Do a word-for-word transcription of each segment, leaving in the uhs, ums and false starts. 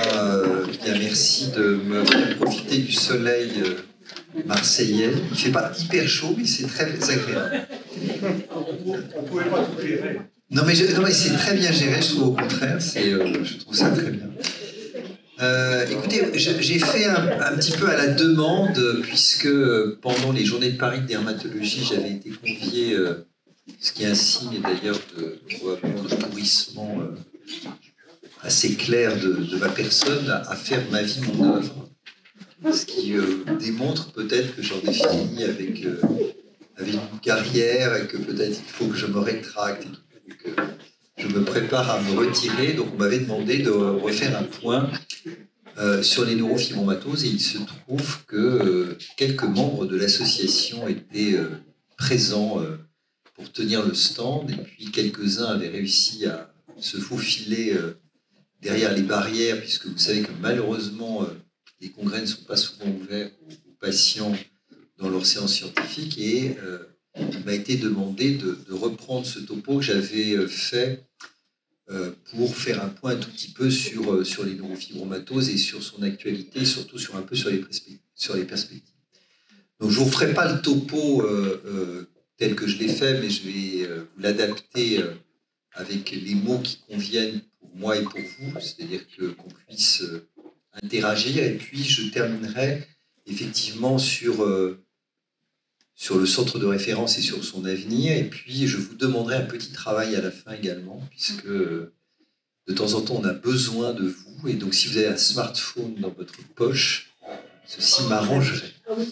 euh, bien merci de me faire profiter du soleil euh, marseillais. Il ne fait pas hyper chaud, mais c'est très agréable. On ne pouvait pas tout gérer. Non, mais, je, non, mais c'est très bien géré, je trouve au contraire. C'est, euh, je trouve ça très bien. Euh, écoutez, j'ai fait un, un petit peu à la demande, puisque pendant les journées de Paris de dermatologie, j'avais été convié, euh, ce qui est un signe d'ailleurs de, probablement de pourrissement euh, assez clair de, de ma personne, à, à faire ma vie mon œuvre. Ce qui euh, démontre peut-être que j'en ai fini avec, euh, avec une carrière et que peut-être il faut que je me rétracte. Et tout, que je me prépare à me retirer. Donc on m'avait demandé de refaire un point Euh, sur les neurofibromatoses, et il se trouve que euh, quelques membres de l'association étaient euh, présents euh, pour tenir le stand, et puis quelques-uns avaient réussi à se faufiler euh, derrière les barrières, puisque vous savez que malheureusement, euh, les congrès ne sont pas souvent ouverts aux, aux patients dans leurs séances scientifiques, et euh, il m'a été demandé de, de reprendre ce topo que j'avais euh, fait Euh, pour faire un point un tout petit peu sur, euh, sur les neurofibromatoses et sur son actualité, et surtout sur un peu sur les, sur les perspectives. Donc je ne vous ferai pas le topo euh, euh, tel que je l'ai fait, mais je vais euh, vous l'adapter euh, avec les mots qui conviennent pour moi et pour vous, c'est-à-dire que, qu'on puisse euh, interagir, et puis je terminerai effectivement sur... Euh, sur le centre de référence et sur son avenir. Et puis, je vous demanderai un petit travail à la fin également, puisque de temps en temps, on a besoin de vous. Et donc, si vous avez un smartphone dans votre poche, ceci m'arrangerait.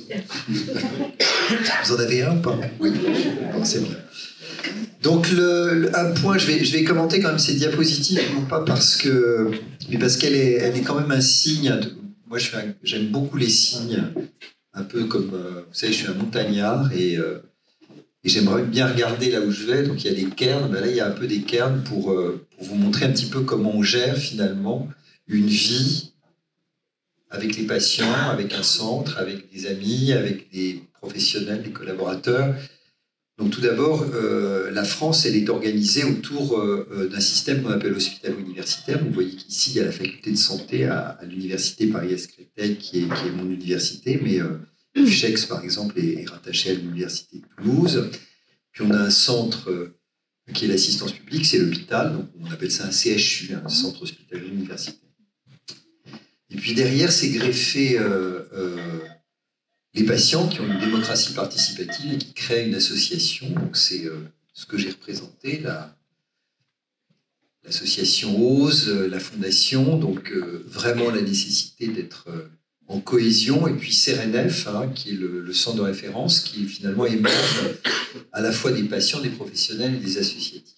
Vous en avez un ou pas? Oui, bon, c'est vrai. Donc, le, le, un point, je vais, je vais commenter quand même ces diapositives, non pas parce que... mais parce qu'elle est, elle est quand même un signe. De, moi, je fais un, j'aime beaucoup les signes. Un peu comme, euh, vous savez, je suis un montagnard et, euh, et j'aimerais bien regarder là où je vais. Donc il y a des cairns, ben là il y a un peu des cairns pour, euh, pour vous montrer un petit peu comment on gère finalement une vie avec les patients, avec un centre, avec des amis, avec des professionnels, des collaborateurs. Donc tout d'abord, euh, la France, elle est organisée autour euh, d'un système qu'on appelle hospitalo-universitaire. Vous voyez qu'ici, il y a la faculté de santé à, à l'université Paris-Est-Créteil, qui est, qui est mon université, mais euh, F C H E X, par exemple, est, est rattaché à l'université de Toulouse. Puis on a un centre euh, qui est l'assistance publique, c'est l'hôpital, donc on appelle ça un C H U, un centre hospitalo-universitaire. Et puis derrière, c'est greffé... Euh, euh, les patients qui ont une démocratie participative et qui créent une association. Donc c'est euh, ce que j'ai représenté, la, l'association OSE, la fondation, donc euh, vraiment la nécessité d'être euh, en cohésion, et puis C R N F, hein, qui est le, le centre de référence, qui finalement émerge à la fois des patients, des professionnels et des associatifs.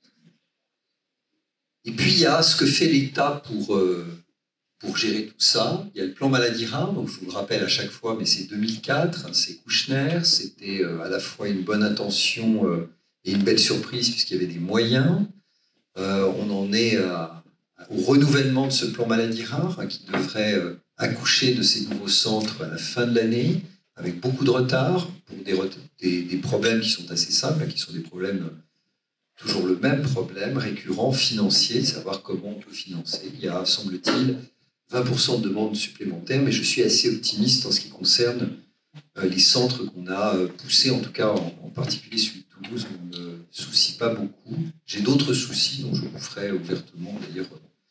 Et puis il y a ce que fait l'État pour... Euh, Pour gérer tout ça, il y a le plan maladie rare, donc je vous le rappelle à chaque fois, mais c'est deux mille quatre, c'est Kouchner, c'était à la fois une bonne intention et une belle surprise puisqu'il y avait des moyens. Euh, on en est à, au renouvellement de ce plan maladie rare qui devrait accoucher de ces nouveaux centres à la fin de l'année, avec beaucoup de retard, pour des, des, des problèmes qui sont assez simples, qui sont des problèmes, toujours le même problème, récurrent, financier, de savoir comment on peut financer. Il y a, semble-t-il, vingt pour cent de demandes supplémentaires, mais je suis assez optimiste en ce qui concerne euh, les centres qu'on a euh, poussés, en tout cas en, en particulier celui de Toulouse, on ne me soucie pas beaucoup. J'ai d'autres soucis dont je vous ferai ouvertement d'ailleurs.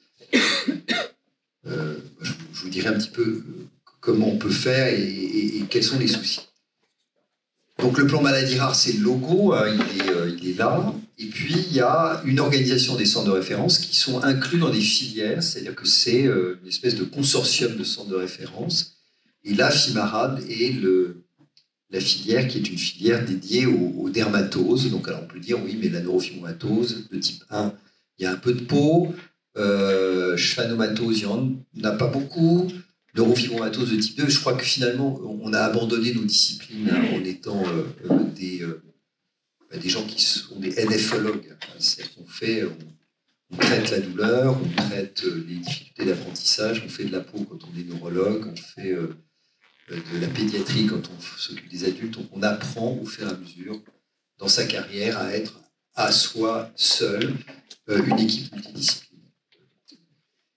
Euh, je, je vous dirai un petit peu comment on peut faire et, et, et quels sont les soucis. Donc le plan maladie rare, c'est le logo, hein, il, est, euh, il est là. Et puis il y a une organisation des centres de référence qui sont inclus dans des filières, c'est-à-dire que c'est euh, une espèce de consortium de centres de référence. Et la FIMARAD est le, la filière qui est une filière dédiée aux, aux dermatoses. Donc alors on peut dire oui, mais la neurofibromatose de type un, il y a un peu de peau. Euh, schwannomatose, il n'y en a pas beaucoup. Neurofibromatose de type deux, je crois que finalement, on a abandonné nos disciplines hein, en étant euh, euh, des, euh, des gens qui sont des néphrologues. C'est-à-dire qu'on fait, on, on traite la douleur, on traite les difficultés d'apprentissage, on fait de la peau quand on est neurologue, on fait euh, de la pédiatrie quand on s'occupe des adultes. Donc on apprend au fur et à mesure dans sa carrière à être à soi seul euh, une équipe multidisciplinaire.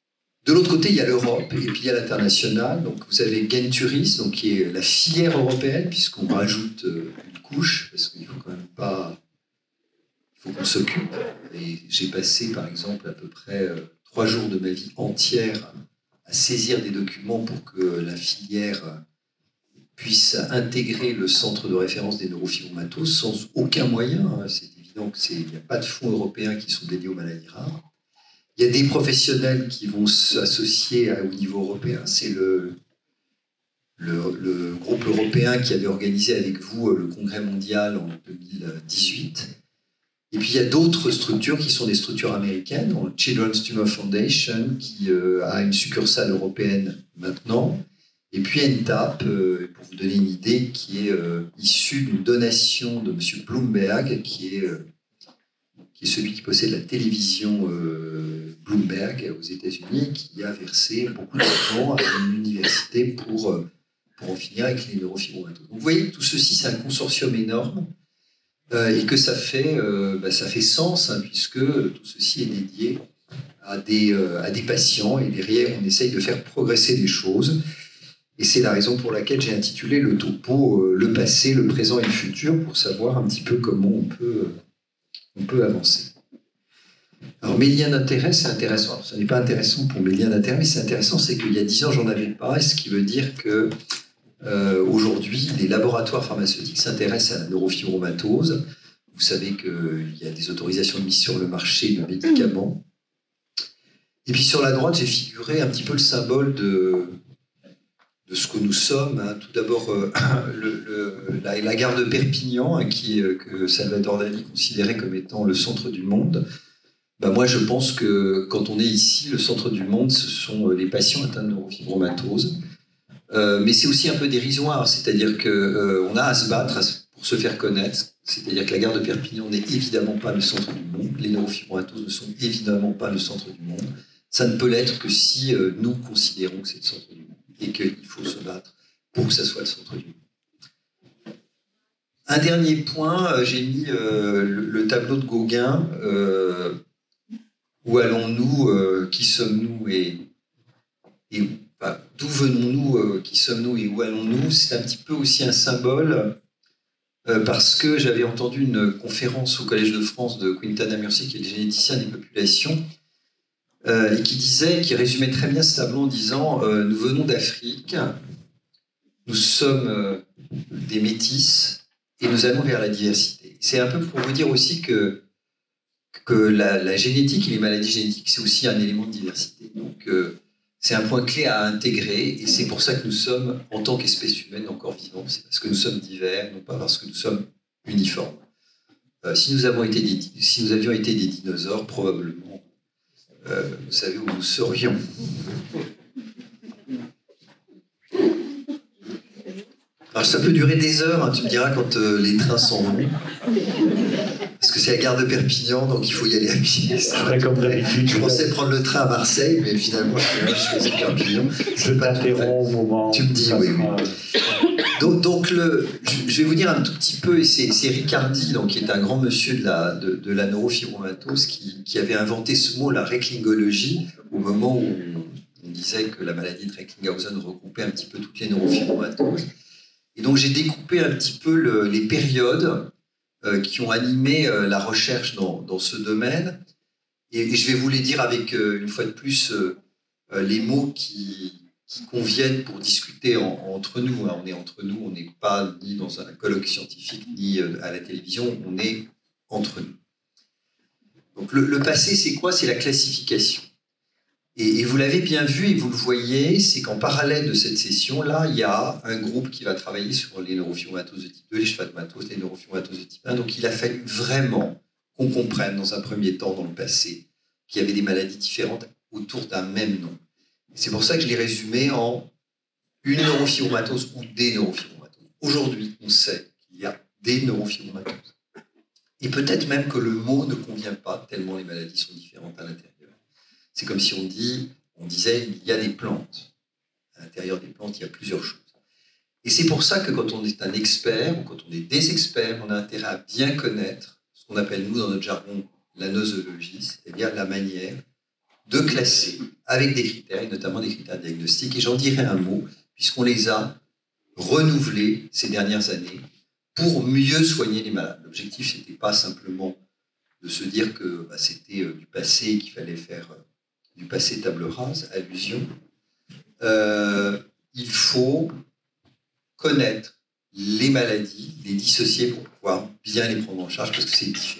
De l'autre côté, il y a l'Europe et puis il y a l'international. Donc vous avez Genturis, donc qui est la filière européenne, puisqu'on rajoute une couche, parce qu'il faut quand même pas, il faut qu'on s'occupe. Et j'ai passé, par exemple, à peu près trois jours de ma vie entière à saisir des documents pour que la filière puisse intégrer le centre de référence des neurofibromatoses sans aucun moyen. C'est évident qu'il n'y a pas de fonds européens qui sont dédiés aux maladies rares. Il y a des professionnels qui vont s'associer au niveau européen. C'est le, le, le groupe européen qui avait organisé avec vous le congrès mondial en deux mille dix-huit. Et puis il y a d'autres structures qui sont des structures américaines. Children's Tumor Foundation, qui euh, a une succursale européenne maintenant. Et puis N T A P, euh, pour vous donner une idée, qui est euh, issue d'une donation de M. Bloomberg, qui est... Euh, qui est celui qui possède la télévision euh, Bloomberg aux États-Unis, qui a versé beaucoup d'argent à une université pour, euh, pour en finir avec les neurofibromatoses. Donc vous voyez, tout ceci, c'est un consortium énorme euh, et que ça fait, euh, bah, ça fait sens, hein, puisque tout ceci est dédié à des, euh, à des patients et derrière, on essaye de faire progresser les choses. Et c'est la raison pour laquelle j'ai intitulé le topo euh, « Le passé, le présent et le futur » pour savoir un petit peu comment on peut... Euh, on peut avancer. Alors, mes liens d'intérêt, c'est intéressant. Alors, ce n'est pas intéressant pour mes liens d'intérêt, mais c'est intéressant, c'est qu'il y a dix ans, j'en avais pas, ce qui veut dire que euh, aujourd'hui, les laboratoires pharmaceutiques s'intéressent à la neurofibromatose. Vous savez qu'il y a des autorisations de mise sur le marché de médicaments. Et puis, sur la droite, j'ai figuré un petit peu le symbole de... de ce que nous sommes. Hein. Tout d'abord, euh, le, le, la, la gare de Perpignan, hein, qui, euh, que Salvador Dali considérait comme étant le centre du monde. Ben moi, je pense que quand on est ici, le centre du monde, ce sont les patients atteints de neurofibromatose. Euh, mais c'est aussi un peu dérisoire, c'est-à-dire qu'on euh, a à se battre pour se faire connaître. C'est-à-dire que la gare de Perpignan n'est évidemment pas le centre du monde. Les neurofibromatoses ne sont évidemment pas le centre du monde. Ça ne peut l'être que si euh, nous considérons que c'est le centre du monde et qu'il faut se battre pour que ça soit le centre du monde. Un dernier point, euh, j'ai mis euh, le, le tableau de Gauguin. Euh, où allons-nous, euh, qui sommes-nous et, et enfin, d'où venons-nous, euh, qui sommes-nous et où allons-nous? C'est un petit peu aussi un symbole euh, parce que j'avais entendu une conférence au Collège de France de Quintana Murci, qui est le généticien des populations, Euh, et qui disait, qui résumait très bien ce tableau en disant euh, nous venons d'Afrique, nous sommes euh, des métis et nous allons vers la diversité. C'est un peu pour vous dire aussi que, que la, la génétique et les maladies génétiques, c'est aussi un élément de diversité. Donc euh, c'est un point clé à intégrer et c'est pour ça que nous sommes, en tant qu'espèce humaine encore vivante, c'est parce que nous sommes divers, non pas parce que nous sommes uniformes. Euh, si, nous avons été des, si nous avions été des dinosaures, probablement, Euh, vous savez où nous serions. Alors ça peut durer des heures, hein, tu me diras quand euh, les trains s'en vont. Parce que c'est la gare de Perpignan, donc il faut y aller à pied. Je, comme je pensais prendre le train à Marseille, mais finalement je choisis Perpignan. Je t'interromps au moment. Tu me dis oui, oui. Donc, donc le, je vais vous dire un tout petit peu, et c'est Riccardi, donc, qui est un grand monsieur de la, de, de la neurofibromatose, qui, qui avait inventé ce mot, la recklingologie, au moment où on disait que la maladie de Recklinghausen regroupait un petit peu toutes les neurofibromatoses. Et donc j'ai découpé un petit peu le, les périodes euh, qui ont animé euh, la recherche dans, dans ce domaine, et, et je vais vous les dire avec, euh, une fois de plus, euh, euh, les mots qui... qui conviennent pour discuter en, entre nous. On est entre nous, on n'est pas ni dans un colloque scientifique, ni à la télévision, on est entre nous. Donc le, le passé, c'est quoi? C'est la classification. Et, et vous l'avez bien vu, et vous le voyez, c'est qu'en parallèle de cette session-là, il y a un groupe qui va travailler sur les neurofibromatoses de type deux, les schwannomatoses, les neurofibromatoses de type un. Donc il a fallu vraiment qu'on comprenne, dans un premier temps, dans le passé, qu'il y avait des maladies différentes autour d'un même nom. C'est pour ça que je l'ai résumé en une neurofibromatose ou des neurofibromatoses. Aujourd'hui, on sait qu'il y a des neurofibromatoses. Et peut-être même que le mot ne convient pas, tellement les maladies sont différentes à l'intérieur. C'est comme si on, dit, on disait il y a des plantes. À l'intérieur des plantes, il y a plusieurs choses. Et c'est pour ça que quand on est un expert, ou quand on est des experts, on a intérêt à bien connaître ce qu'on appelle, nous, dans notre jargon, la nosologie, c'est-à-dire la manière de classer avec des critères, et notamment des critères diagnostiques. Et j'en dirai un mot, puisqu'on les a renouvelés ces dernières années pour mieux soigner les malades. L'objectif, ce n'était pas simplement de se dire que bah, c'était euh, du passé, qu'il fallait faire euh, du passé table rase, allusion. Euh, il faut connaître les maladies, les dissocier pour pouvoir bien les prendre en charge, parce que c'est différent.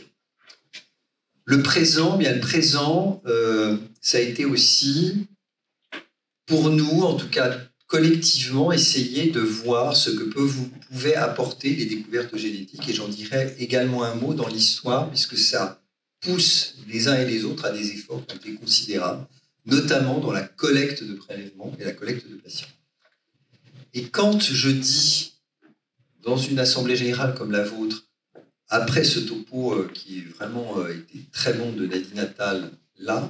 Le présent, bien le présent, euh, ça a été aussi, pour nous, en tout cas collectivement, essayer de voir ce que peut vous pouvaient apporter les découvertes génétiques. Et j'en dirai également un mot dans l'histoire, puisque ça pousse les uns et les autres à des efforts qui ont été considérables, notamment dans la collecte de prélèvements et la collecte de patients. Et quand je dis, dans une assemblée générale comme la vôtre, après ce topo euh, qui vraiment euh, était très bon de Nadine Attal, là,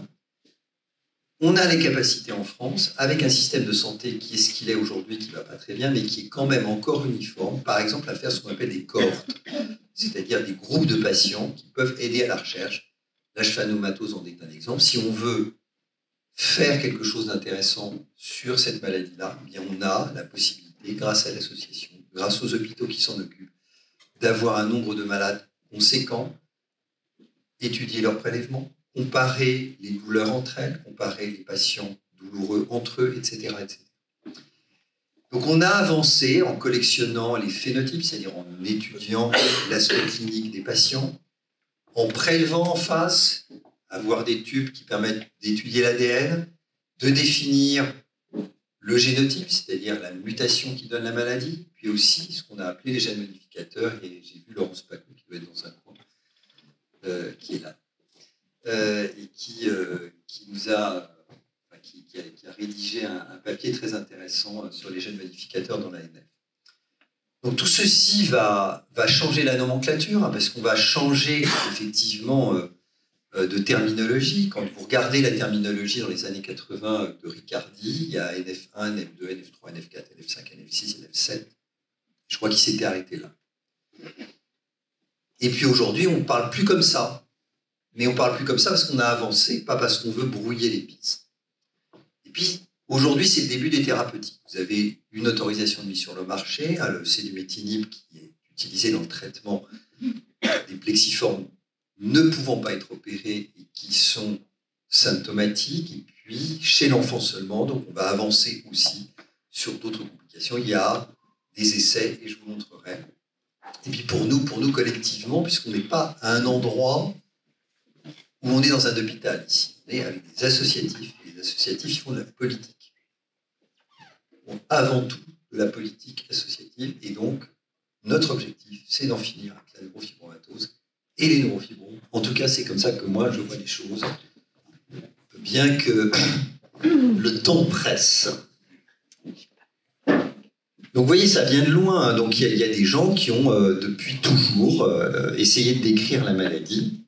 on a les capacités en France, avec un système de santé qui est ce qu'il est aujourd'hui, qui ne va pas très bien, mais qui est quand même encore uniforme, par exemple à faire ce qu'on appelle des cohortes, c'est-à-dire des groupes de patients qui peuvent aider à la recherche. La schwannomatose en est un exemple. Si on veut faire quelque chose d'intéressant sur cette maladie-là, eh bien on a la possibilité, grâce à l'association, grâce aux hôpitaux qui s'en occupent, d'avoir un nombre de malades conséquent, étudier leurs prélèvements, comparer les douleurs entre elles, comparer les patients douloureux entre eux, et cetera, et cetera. Donc on a avancé en collectionnant les phénotypes, c'est-à-dire en étudiant l'aspect clinique des patients, en prélevant en face, avoir des tubes qui permettent d'étudier l'A D N, de définir le génotype, c'est-à-dire la mutation qui donne la maladie, puis aussi ce qu'on a appelé les gènes modificateurs, et j'ai vu Laurence Pacot qui doit être dans un coin, euh, qui est là, euh, et qui, euh, qui nous a, enfin, qui, qui, a, qui a rédigé un, un papier très intéressant sur les gènes modificateurs dans l'A N F. Donc tout ceci va, va changer la nomenclature, hein, parce qu'on va changer effectivement euh, de terminologie. Quand vous regardez la terminologie dans les années quatre-vingts de Riccardi, il y a N F un, N F deux, N F trois, N F quatre, N F cinq, N F six, N F sept. Je crois qu'il s'était arrêté là. Et puis aujourd'hui, on ne parle plus comme ça. Mais on ne parle plus comme ça parce qu'on a avancé, pas parce qu'on veut brouiller les pistes. Et puis, aujourd'hui, c'est le début des thérapeutiques. Vous avez une autorisation de mise sur le marché, hein, le sélumétinib, qui est utilisé dans le traitement des plexiformes ne pouvant pas être opérés et qui sont symptomatiques, et puis chez l'enfant seulement, donc on va avancer aussi sur d'autres complications. Il y a des essais, et je vous montrerai. Et puis pour nous, pour nous collectivement, puisqu'on n'est pas à un endroit où on est dans un hôpital ici, on est avec des associatifs, et les associatifs ils font de la politique. Bon, avant tout, de la politique associative, et donc notre objectif, c'est d'en finir avec la neurofibromatose et les neurofibromes. En tout cas, c'est comme ça que moi, je vois les choses, bien que le temps presse. Donc, vous voyez, ça vient de loin. Donc, il y, y a des gens qui ont, euh, depuis toujours, euh, essayé de décrire la maladie.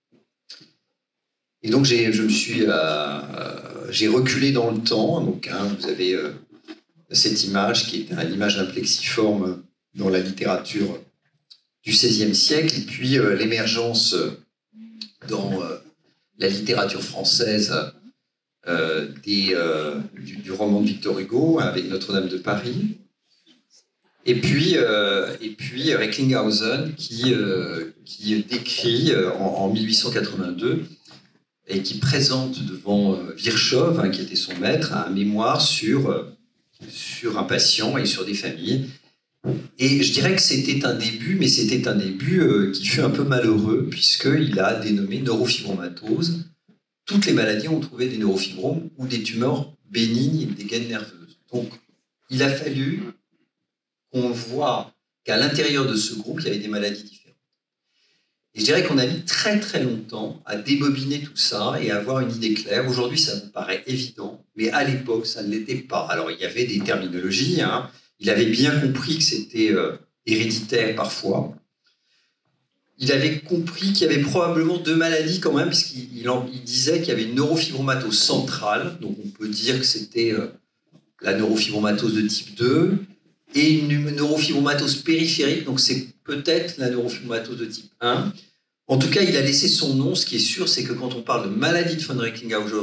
Et donc, j'ai, je me suis, euh, j'ai reculé dans le temps. Donc, hein, vous avez euh, cette image qui est l'image d'un plexiforme dans la littérature du seizième siècle, et puis euh, l'émergence euh, dans euh, la littérature française euh, des, euh, du, du roman de Victor Hugo avec Notre-Dame de Paris, et puis, euh, et puis Recklinghausen qui, euh, qui décrit euh, en, en mille huit cent quatre-vingt-deux et qui présente devant euh, Virchow, hein, qui était son maître, un mémoire sur, euh, sur un patient et sur des familles. Et je dirais que c'était un début, mais c'était un début euh, qui fut un peu malheureux, puisqu'il a dénommé neurofibromatose. Toutes les maladies ont trouvé des neurofibromes ou des tumeurs bénignes des gaines nerveuses. Donc, il a fallu qu'on voit qu'à l'intérieur de ce groupe, il y avait des maladies différentes. Et je dirais qu'on a mis très très longtemps à débobiner tout ça et à avoir une idée claire. Aujourd'hui, ça nous paraît évident, mais à l'époque, ça ne l'était pas. Alors, il y avait des terminologies, hein. Il avait bien compris que c'était euh, héréditaire parfois. Il avait compris qu'il y avait probablement deux maladies quand même, puisqu'il il en, il disait qu'il y avait une neurofibromatose centrale, donc on peut dire que c'était euh, la neurofibromatose de type deux, et une neurofibromatose périphérique, donc c'est peut-être la neurofibromatose de type un. En tout cas, il a laissé son nom. Ce qui est sûr, c'est que quand on parle de maladie de von Recklinghausen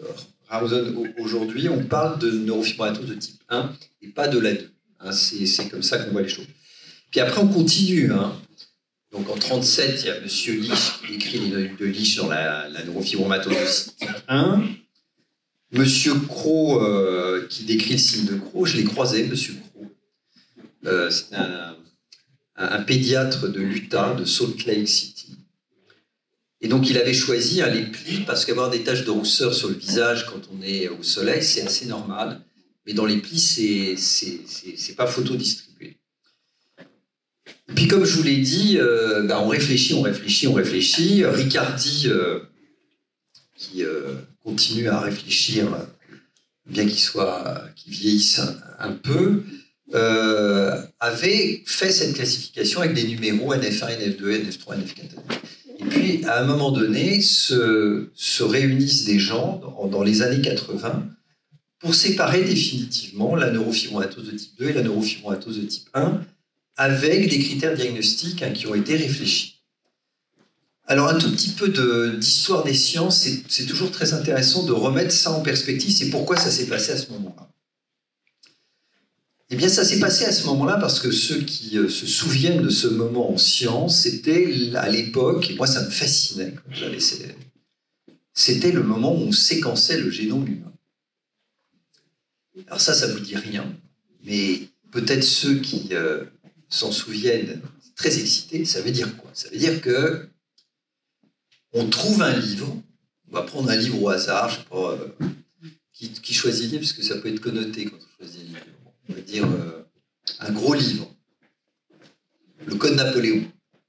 Ramson, aujourd'hui, on parle de neurofibromatose de type un et pas de la deux. Hein, c'est comme ça qu'on voit les choses. Puis après, on continue. Hein. Donc en trente-sept, il y a M. Lich qui écrit les notes de Lich dans la, la neurofibromatose de type un. M. Crowe euh, qui décrit le signe de Crowe, je l'ai croisé, M. Crowe. Euh, c'est un, un, un pédiatre de l'Utah, de Salt Lake City. Et donc il avait choisi hein, les plis, parce qu'avoir des taches de rousseur sur le visage quand on est au soleil, c'est assez normal. Mais dans les plis, c'est pas photo-distribué. Et puis comme je vous l'ai dit, euh, bah, on réfléchit, on réfléchit, on réfléchit. Riccardi, euh, qui euh, continue à réfléchir, bien qu'il soit, qu'il vieillisse un, un peu, euh, avait fait cette classification avec des numéros N F un, N F deux, N F trois, N F quatre. Et puis, à un moment donné, se, se réunissent des gens dans, dans les années quatre-vingts pour séparer définitivement la neurofibromatose de type deux et la neurofibromatose de type un avec des critères diagnostiques hein, qui ont été réfléchis. Alors, un tout petit peu d'histoire de, des sciences, c'est toujours très intéressant de remettre ça en perspective. C'est pourquoi ça s'est passé à ce moment-là. Eh bien, ça s'est passé à ce moment-là parce que ceux qui euh, se souviennent de ce moment en science, c'était à l'époque, et moi ça me fascinait quand j'avais, c'était le moment où on séquençait le génome humain. Alors ça, ça vous dit rien, mais peut-être ceux qui euh, s'en souviennent très excités, ça veut dire quoi? Ça veut dire que on trouve un livre, on va prendre un livre au hasard, je sais pas, euh, qui, qui choisit le livre, parce que ça peut être connoté quand on choisit un livre. On va dire euh, un gros livre, le Code Napoléon,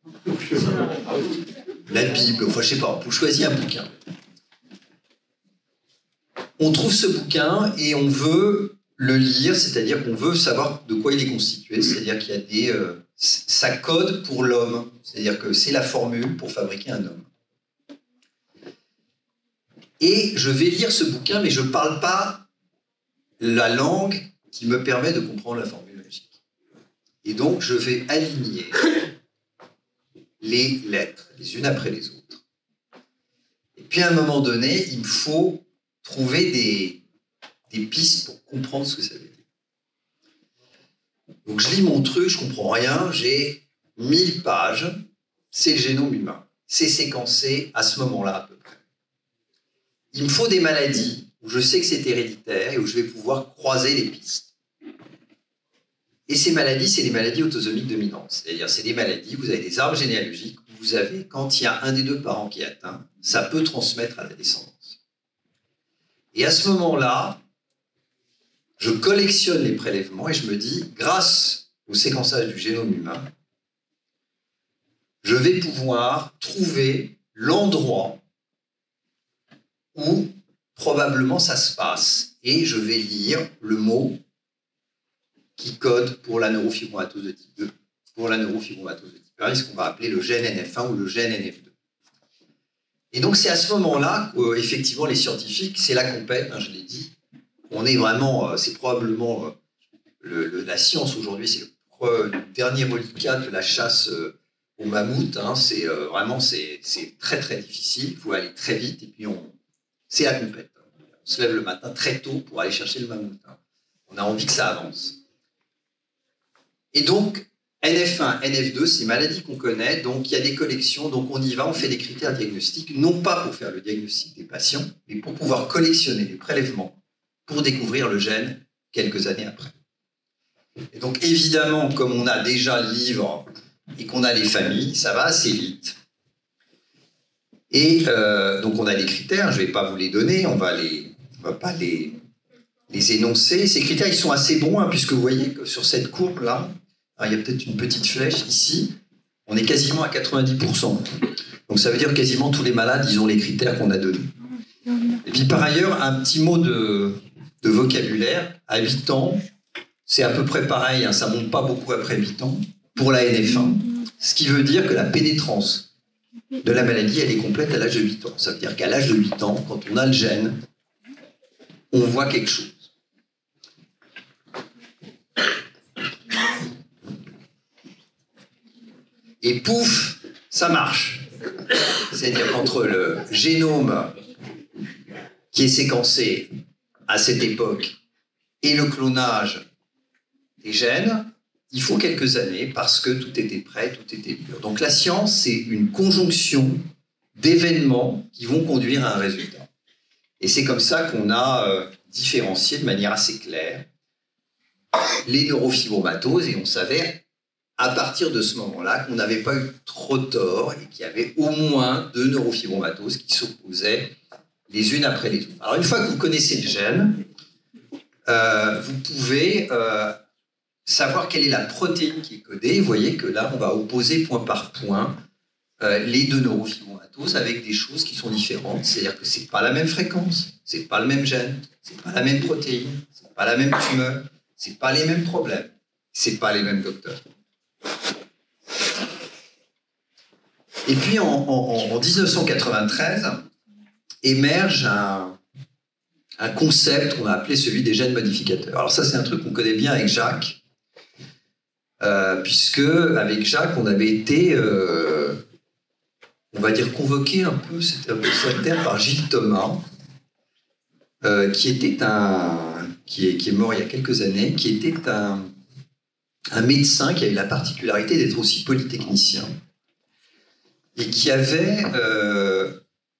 la Bible, enfin je sais pas, on choisit un bouquin. On trouve ce bouquin et on veut le lire, c'est-à-dire qu'on veut savoir de quoi il est constitué, c'est-à-dire qu'il y a des... Euh, ça code pour l'homme, c'est-à-dire que c'est la formule pour fabriquer un homme. Et je vais lire ce bouquin, mais je ne parle pas la langue qui me permet de comprendre la formule magique. Et donc, je vais aligner les lettres, les unes après les autres. Et puis, à un moment donné, il me faut trouver des, des pistes pour comprendre ce que ça veut dire. Donc, je lis mon truc, je ne comprends rien, j'ai mille pages, c'est le génome humain. C'est séquencé à ce moment-là, à peu près. Il me faut des maladies où je sais que c'est héréditaire et où je vais pouvoir croiser les pistes. Et ces maladies, c'est les maladies autosomiques dominantes. C'est-à-dire, c'est des maladies, vous avez des arbres généalogiques où vous avez, quand il y a un des deux parents qui est atteint, ça peut transmettre à la descendance. Et à ce moment-là, je collectionne les prélèvements et je me dis, grâce au séquençage du génome humain, je vais pouvoir trouver l'endroit où probablement ça se passe. Et je vais lire le mot qui code pour la neurofibromatose de type deux, pour la neurofibromatose de type un, ce qu'on va appeler le gène N F un ou le gène N F deux. Et donc c'est à ce moment-là qu'effectivement les scientifiques, c'est la compète, hein, je l'ai dit, on est vraiment, c'est probablement le, le, la science aujourd'hui, c'est le, le dernier reliquat de la chasse au mammouth, hein, c'est euh, vraiment c'est très très difficile, il faut aller très vite et puis on, c'est la compète. On se lève le matin très tôt pour aller chercher le mammouth. Hein. On a envie que ça avance. Et donc, N F un, N F deux, c'est des maladies qu'on connaît, donc il y a des collections, donc on y va, on fait des critères diagnostiques, non pas pour faire le diagnostic des patients, mais pour pouvoir collectionner des prélèvements pour découvrir le gène quelques années après. Et donc évidemment, comme on a déjà le livre et qu'on a les familles, ça va assez vite. Et euh, donc on a les critères, je ne vais pas vous les donner, on va les, on va pas les, les énoncer. Ces critères, ils sont assez bons, hein, puisque vous voyez que sur cette courbe-là, il y a peut-être une petite flèche ici, on est quasiment à quatre-vingt-dix pour cent. Donc ça veut dire que quasiment tous les malades, ils ont les critères qu'on a donnés. Et puis par ailleurs, un petit mot de, de vocabulaire, à huit ans, c'est à peu près pareil, hein, ça ne monte pas beaucoup après huit ans, pour la N F un, ce qui veut dire que la pénétrance de la maladie, elle est complète à l'âge de huit ans. Ça veut dire qu'à l'âge de huit ans, quand on a le gène, on voit quelque chose. Et pouf, ça marche. C'est-à-dire qu'entre le génome qui est séquencé à cette époque et le clonage des gènes, il faut quelques années parce que tout était prêt, tout était pur. Donc la science, c'est une conjonction d'événements qui vont conduire à un résultat. Et c'est comme ça qu'on a euh, différencié de manière assez claire les neurofibromatoses, et on savait à partir de ce moment-là qu'on n'avait pas eu trop tort et qu'il y avait au moins deux neurofibromatoses qui s'opposaient les unes après les autres. Alors une fois que vous connaissez le gène, euh, vous pouvez euh, savoir quelle est la protéine qui est codée. Vous voyez que là, on va opposer point par point euh, les deux neurofibromatoses avec des choses qui sont différentes. C'est-à-dire que c'est pas la même fréquence, c'est pas le même gène, c'est pas la même protéine, c'est pas la même tumeur, c'est pas les mêmes problèmes, c'est pas les mêmes docteurs. Et puis en, en, en dix-neuf cent quatre-vingt-treize émerge un, un concept qu'on a appelé celui des gènes modificateurs. Alors ça, c'est un truc qu'on connaît bien avec Jacques, euh, puisque avec Jacques, on avait été, euh, on va dire, convoqué un peu, c'était un peu ça le terme, par Gilles Thomas, euh, qui était un, qui est, qui est mort il y a quelques années, qui était un, un médecin qui a eu la particularité d'être aussi polytechnicien et qui avait euh,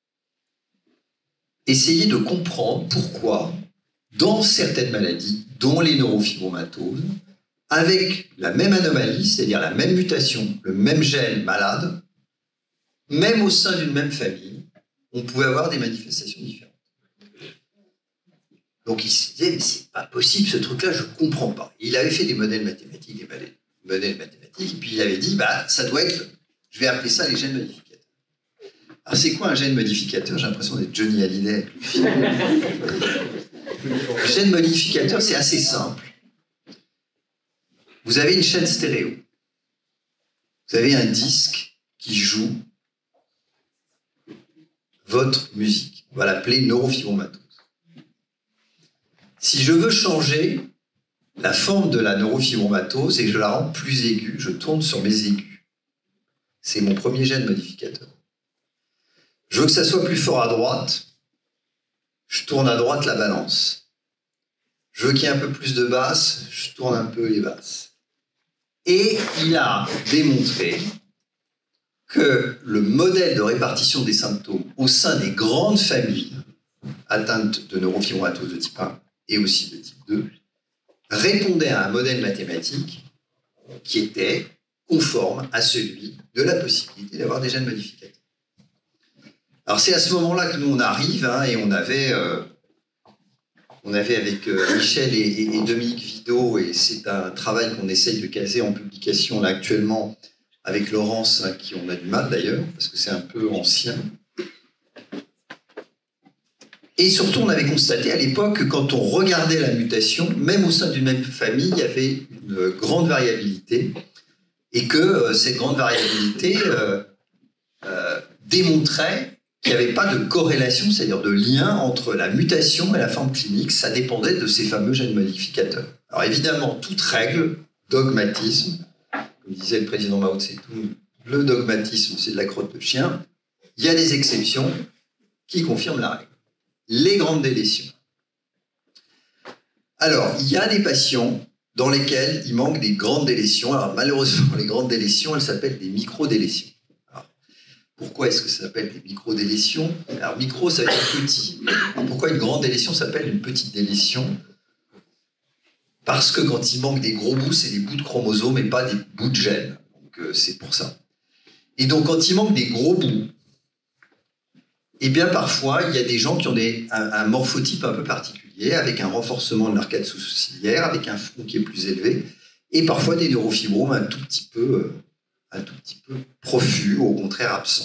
essayé de comprendre pourquoi, dans certaines maladies, dont les neurofibromatoses, avec la même anomalie, c'est-à-dire la même mutation, le même gène malade, même au sein d'une même famille, on pouvait avoir des manifestations différentes. Donc il se disait, mais c'est pas possible ce truc-là, je comprends pas. Il avait fait des modèles mathématiques, des modèles mathématiques, et puis il avait dit, bah ça doit être, je vais appeler ça les gènes modificateurs. Alors c'est quoi un gène modificateur? J'ai l'impression d'être Johnny Hallyday avec le film. Le gène modificateur, c'est assez simple. Vous avez une chaîne stéréo. Vous avez un disque qui joue votre musique. On va l'appeler neurofibromatose. Si je veux changer la forme de la neurofibromatose et que je la rends plus aiguë, je tourne sur mes aigus. C'est mon premier gène modificateur. Je veux que ça soit plus fort à droite, je tourne à droite la balance. Je veux qu'il y ait un peu plus de basses, je tourne un peu les basses. Et il a démontré que le modèle de répartition des symptômes au sein des grandes familles atteintes de neurofibromatose de type un et aussi de type deux répondait à un modèle mathématique qui était conforme à celui de la possibilité d'avoir des gènes modificateurs. Alors c'est à ce moment-là que nous on arrive, hein, et on avait, euh, on avait avec euh, Michel et, et, et Dominique Vidot, et c'est un travail qu'on essaye de caser en publication là actuellement avec Laurence, hein, qui on a du mal d'ailleurs, parce que c'est un peu ancien. Et surtout, on avait constaté à l'époque que quand on regardait la mutation, même au sein d'une même famille, il y avait une grande variabilité, et que euh, cette grande variabilité euh, euh, démontrait qu'il n'y avait pas de corrélation, c'est-à-dire de lien entre la mutation et la forme clinique. Ça dépendait de ces fameux gènes modificateurs. Alors évidemment, toute règle, dogmatisme, comme disait le président Mao Tse-tung, le dogmatisme, c'est de la crotte de chien. Il y a des exceptions qui confirment la règle. Les grandes délétions. Alors, il y a des patients dans lesquels il manque des grandes délétions. Alors malheureusement, les grandes délétions, elles s'appellent des microdélétions. Alors, pourquoi est-ce que ça s'appelle des microdélétions? Alors micro, ça veut dire petit. Alors, pourquoi une grande délétion s'appelle une petite délétion? Parce que quand il manque des gros bouts, c'est des bouts de chromosomes et pas des bouts de gènes. Donc euh, c'est pour ça. Et donc quand il manque des gros bouts, eh bien parfois il y a des gens qui ont des, un, un morphotype un peu particulier, avec un renforcement de l'arcade sous-ciliaire, avec un front qui est plus élevé, et parfois des neurofibromes un tout petit peu, euh, un tout petit peu profus, ou au contraire absents.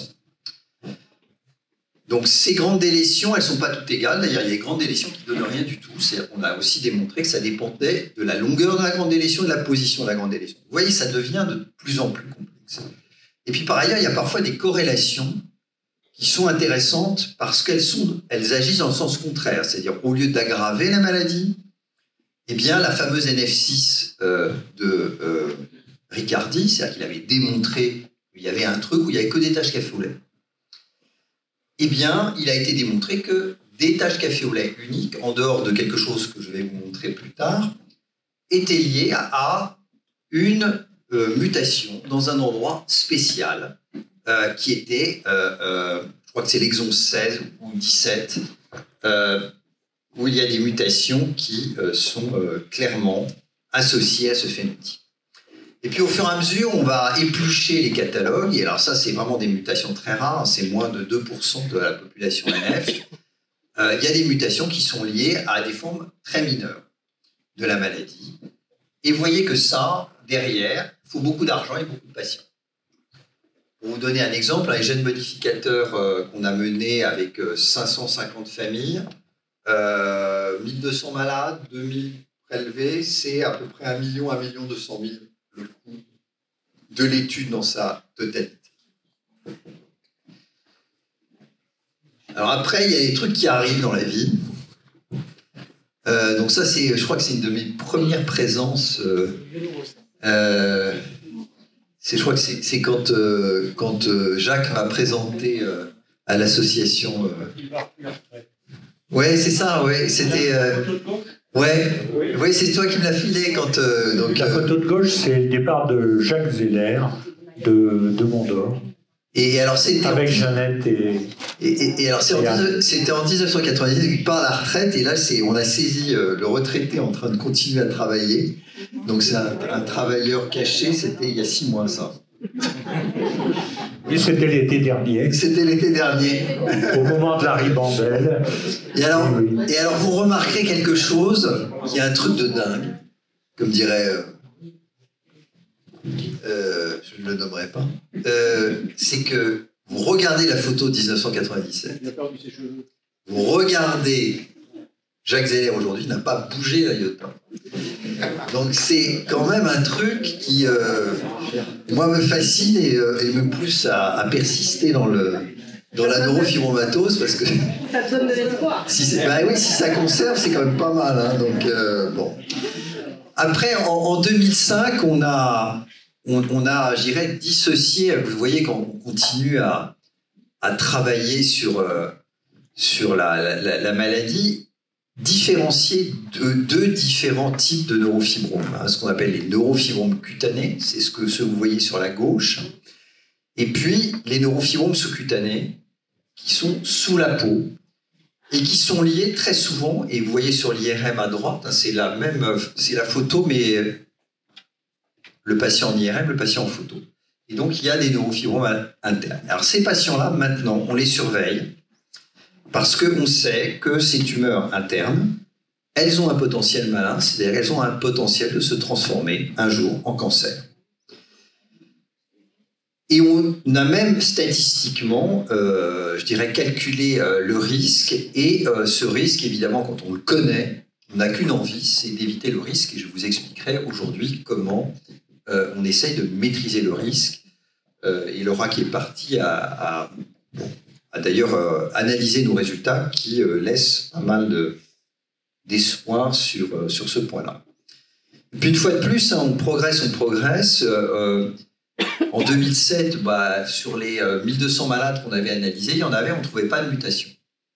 Donc ces grandes délétions, elles ne sont pas toutes égales. D'ailleurs, il y a des grandes délétions qui ne donnent rien du tout. C'est-à-dire qu'on a aussi démontré que ça dépendait de la longueur de la grande délétion et de la position de la grande délétion. Vous voyez, ça devient de plus en plus complexe. Et puis par ailleurs, il y a parfois des corrélations qui sont intéressantes parce qu'elles sont, elles agissent dans le sens contraire. C'est-à-dire, au lieu d'aggraver la maladie, eh bien, la fameuse N F six euh, de euh, Riccardi, c'est-à-dire qu'il avait démontré qu'il y avait un truc où il n'y avait que des tâches café au lait. Eh bien, il a été démontré que des taches café au lait uniques, en dehors de quelque chose que je vais vous montrer plus tard, étaient liées à une euh, mutation dans un endroit spécial euh, qui était, euh, euh, je crois que c'est l'exon seize ou dix-sept, euh, où il y a des mutations qui euh, sont euh, clairement associées à ce phénotype. Et puis au fur et à mesure, on va éplucher les catalogues, et alors ça c'est vraiment des mutations très rares, c'est moins de deux pour cent de la population N F. Euh, il y a des mutations qui sont liées à des formes très mineures de la maladie. Et vous voyez que ça, derrière, il faut beaucoup d'argent et beaucoup de patients. Pour vous donner un exemple, les gènes modificateurs euh, qu'on a menés avec euh, cinq cent cinquante familles, euh, mille deux cents malades, deux mille prélevés, c'est à peu près un million, un million deux cent mille le coût de l'étude dans sa totalité. Alors après, il y a des trucs qui arrivent dans la vie. Euh, donc ça, c'est, je crois que c'est une de mes premières présences. Euh, euh, c'est, je crois que c'est, c'est quand, euh, quand euh, Jacques m'a présenté euh, à l'association. Euh... Ouais, c'est ça. Ouais, c'était. Euh... Ouais, ouais, c'est toi qui me l'as filé quand. Euh, donc, La euh... photo de gauche, c'est le départ de Jacques Zeller de, de Mondor. Et alors c'était avec en... Jeannette et. Et, et, et alors c'est en, c'était en dix-neuf cent quatre-vingt-dix qu'il part à la retraite, et là c'est, on a saisi euh, le retraité en train de continuer à travailler. Donc c'est un, un travailleur caché, c'était il y a six mois ça. Oui, c'était l'été dernier. C'était l'été dernier. Au moment de la ribambelle. Et alors, oui. et alors vous remarquerez quelque chose, il y a un truc de dingue, comme dirait... Euh, euh, je ne le nommerai pas. Euh, c'est que vous regardez la photo de dix-neuf cent quatre-vingt-dix-sept, vous regardez Jacques Zeller aujourd'hui, n'a pas bougé la iota. Donc c'est quand même un truc qui, euh, moi, me fascine et, euh, et me pousse à, à persister dans, le, dans la neurofibromatose, parce que ça te donne de l'espoir. Si, c'est, bah oui, si ça conserve, c'est quand même pas mal. Hein, donc, euh, bon. Après, en, en deux mille cinq, on a... On, on a, je dirais, dissocié. Vous voyez, quand on continue à, à travailler sur, euh, sur la, la, la maladie, différencier de, deux différents types de neurofibromes. Hein, ce qu'on appelle les neurofibromes cutanés, c'est ce que, ce que vous voyez sur la gauche. Et puis, les neurofibromes sous-cutanés, qui sont sous la peau, et qui sont liés très souvent, et vous voyez sur l'I R M à droite, hein, c'est la même, c'est la photo, mais... le patient en I R M, le patient en photo. Et donc, il y a des neurofibromes internes. Alors, ces patients-là, maintenant, on les surveille parce qu'on sait que ces tumeurs internes, elles ont un potentiel malin, c'est-à-dire qu'elles ont un potentiel de se transformer un jour en cancer. Et on a même statistiquement, euh, je dirais, calculé euh, le risque. Et euh, ce risque, évidemment, quand on le connaît, on n'a qu'une envie, c'est d'éviter le risque. Et je vous expliquerai aujourd'hui comment Euh, on essaye de maîtriser le risque. Euh, et Laura, qui est partie, a, a, bon, a d'ailleurs euh, analysé nos résultats qui euh, laissent pas mal de, d'espoir sur, euh, sur ce point-là. Et puis une fois de plus, hein, on progresse, on progresse. Euh, en deux mille sept, bah, sur les euh, mille deux cents malades qu'on avait analysés, il y en avait, on ne trouvait pas de mutation.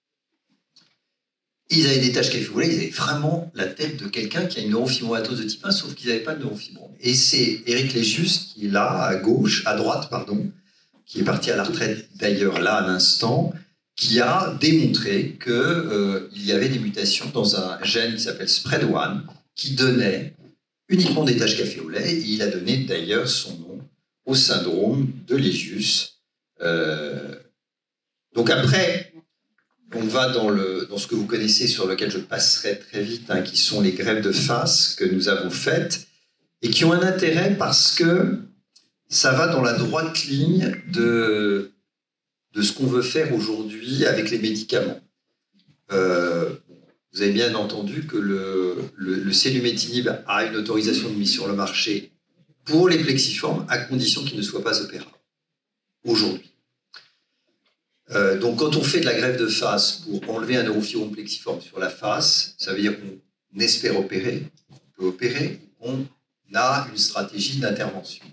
Ils avaient des taches café au lait, ils avaient vraiment la tête de quelqu'un qui a une neurofibromatose de type un, sauf qu'ils n'avaient pas de neurofibrome. Et c'est Éric Légius qui est là, à gauche, à droite, pardon, qui est parti à la retraite d'ailleurs là à l'instant, qui a démontré qu'il euh, y avait des mutations dans un gène qui s'appelle spread one, qui donnait uniquement des taches café au lait, et il a donné d'ailleurs son nom au syndrome de Légius. Euh, donc après... on va dans, le, dans ce que vous connaissez, sur lequel je passerai très vite, hein, qui sont les greffes de face que nous avons faites, et qui ont un intérêt parce que ça va dans la droite ligne de, de ce qu'on veut faire aujourd'hui avec les médicaments. Euh, vous avez bien entendu que le, le, le sélumétinib a une autorisation de mise sur le marché pour les plexiformes, à condition qu'ils ne soient pas opérables, aujourd'hui. Euh, donc, quand on fait de la greffe de face pour enlever un neurofibrome plexiforme sur la face, ça veut dire qu'on espère opérer, on peut opérer, on a une stratégie d'intervention.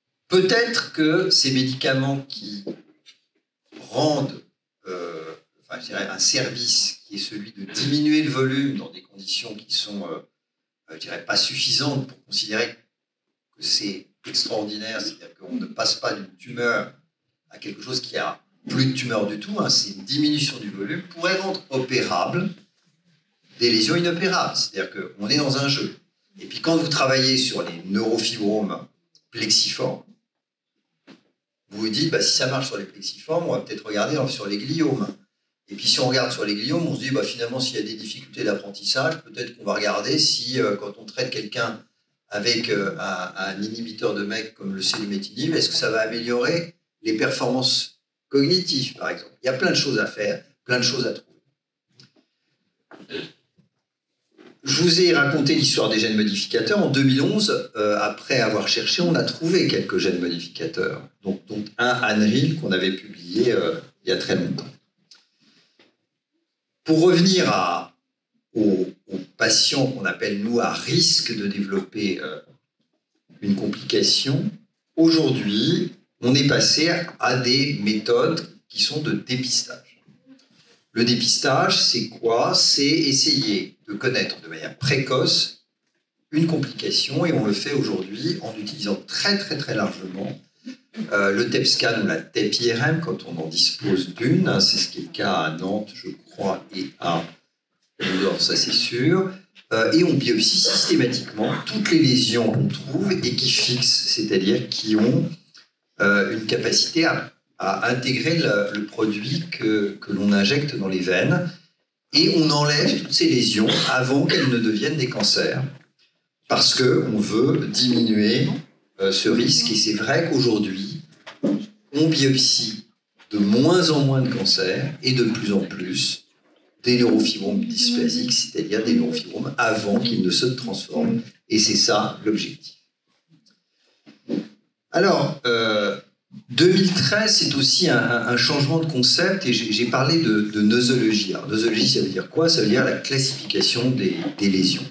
Peut-être que ces médicaments qui rendent, euh, enfin, je dirais un service qui est celui de diminuer le volume dans des conditions qui sont, euh, je dirais, pas suffisantes pour considérer que c'est extraordinaire, c'est-à-dire qu'on ne passe pas d'une tumeur à quelque chose qui a plus de tumeur du tout, hein, c'est une diminution du volume, pourrait rendre opérable des lésions inopérables. C'est-à-dire qu'on est dans un jeu. Et puis quand vous travaillez sur les neurofibromes plexiformes, vous vous dites, bah, si ça marche sur les plexiformes, on va peut-être regarder sur les gliomes. Et puis si on regarde sur les gliomes, on se dit, bah, finalement, s'il y a des difficultés d'apprentissage, peut-être qu'on va regarder si, euh, quand on traite quelqu'un avec euh, un, un inhibiteur de M E C comme le sélumétinib, est-ce que ça va améliorer les performances cognitives, par exemple. Il y a plein de choses à faire, plein de choses à trouver. Je vous ai raconté l'histoire des gènes modificateurs. En deux mille onze, euh, après avoir cherché, on a trouvé quelques gènes modificateurs, dont, dont un Anril qu'on avait publié euh, il y a très longtemps. Pour revenir à, aux, aux patients qu'on appelle, nous, à risque de développer euh, une complication, aujourd'hui, on est passé à des méthodes qui sont de dépistage. Le dépistage, c'est quoi? C'est essayer de connaître de manière précoce une complication, et on le fait aujourd'hui en utilisant très très très largement euh, le T E P scan ou la T E P I R M quand on en dispose d'une. C'est ce qui est le cas à Nantes, je crois, et à Bordeaux, ça c'est sûr. Euh, et on biopsie systématiquement toutes les lésions qu'on trouve et qui fixent, c'est-à-dire qui ont euh, une capacité à à intégrer le, le produit que, que l'on injecte dans les veines, et on enlève toutes ces lésions avant qu'elles ne deviennent des cancers, parce qu'on veut diminuer euh, ce risque. Et c'est vrai qu'aujourd'hui, on biopsie de moins en moins de cancers et de plus en plus des neurofibromes dysplasiques, c'est-à-dire des neurofibromes avant qu'ils ne se transforment, et c'est ça l'objectif. Alors, euh, deux mille treize, c'est aussi un, un changement de concept, et j'ai parlé de, de nosologie. Alors, nosologie, ça veut dire quoi? Ça veut dire la classification des, des lésions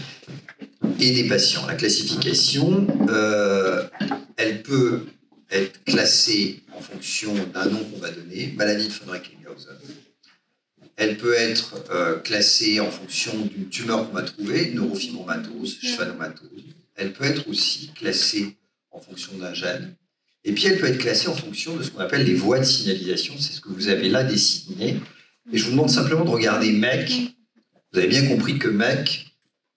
et des patients. La classification, euh, elle peut être classée en fonction d'un nom qu'on va donner, maladie de von Recklinghausen. Elle peut être euh, classée en fonction d'une tumeur qu'on va trouver, neurofibromatose, schwannomatose. Elle peut être aussi classée en fonction d'un gène. Et puis, elle peut être classée en fonction de ce qu'on appelle les voies de signalisation. C'est ce que vous avez là dessiné. Et je vous demande simplement de regarder M E C. Vous avez bien compris que M E C,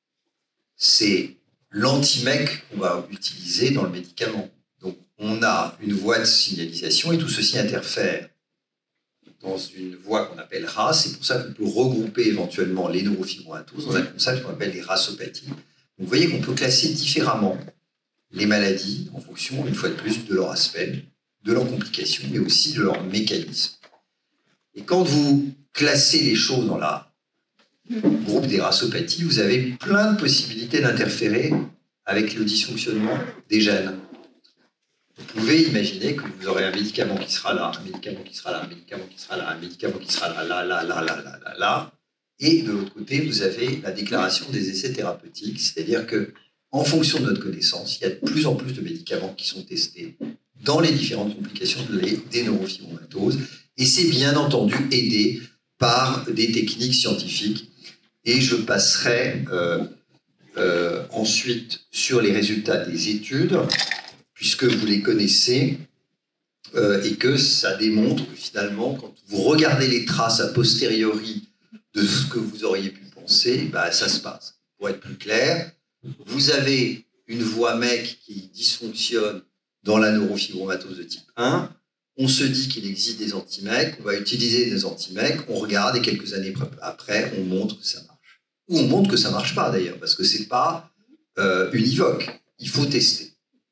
c'est l'anti-M E C qu'on va utiliser dans le médicament. Donc, on a une voie de signalisation et tout ceci interfère dans une voie qu'on appelle R A S. C'est pour ça qu'on peut regrouper éventuellement les neurofibromatoses dans un concept qu'on appelle les rasopathies. Donc, vous voyez qu'on peut classer différemment les maladies en fonction, une fois de plus, de leur aspect, de leurs complications, mais aussi de leur mécanisme. Et quand vous classez les choses dans la groupe des rasopathies, vous avez plein de possibilités d'interférer avec le dysfonctionnement des gènes. Vous pouvez imaginer que vous aurez un médicament qui sera là, un médicament qui sera là, un médicament qui sera là, un médicament qui sera là, là, là, là, là, là, là, là, et de l'autre côté, vous avez la déclaration des essais thérapeutiques, c'est-à-dire que en fonction de notre connaissance, il y a de plus en plus de médicaments qui sont testés dans les différentes complications des neurofibromatoses, et c'est bien entendu aidé par des techniques scientifiques. Et je passerai euh, euh, ensuite sur les résultats des études, puisque vous les connaissez, euh, et que ça démontre que finalement, quand vous regardez les traces a posteriori de ce que vous auriez pu penser, bah, ça se passe. Pour être plus clair, vous avez une voie M E C qui dysfonctionne dans la neurofibromatose de type un. On se dit qu'il existe des anti-M E C, on va utiliser des anti-M E C, on regarde et quelques années après, on montre que ça marche. Ou on montre que ça ne marche pas d'ailleurs, parce que ce n'est pas euh, univoque. Il faut tester.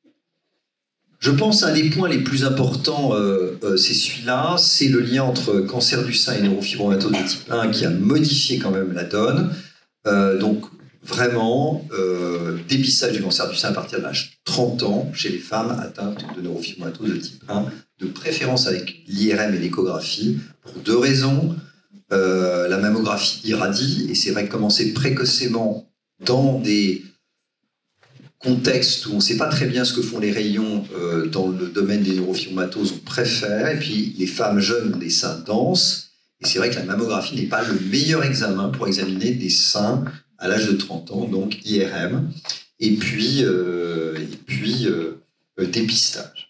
Je pense qu'un des points les plus importants, euh, euh, c'est celui-là, c'est le lien entre cancer du sein et neurofibromatose de type un qui a modifié quand même la donne. Euh, donc, vraiment, euh, dépistage du cancer du sein à partir de l'âge trente ans chez les femmes atteintes de neurofibromatose de type un, de préférence avec l'I R M et l'échographie, pour deux raisons. Euh, la mammographie irradie, et c'est vrai que commencer précocement dans des contextes où on ne sait pas très bien ce que font les rayons euh, dans le domaine des neurofibromatoses, on préfère. Et puis, les femmes jeunes ont des seins denses, Et c'est vrai que la mammographie n'est pas le meilleur examen pour examiner des seins à l'âge de trente ans, donc I R M, et puis, euh, et puis euh, euh, dépistage.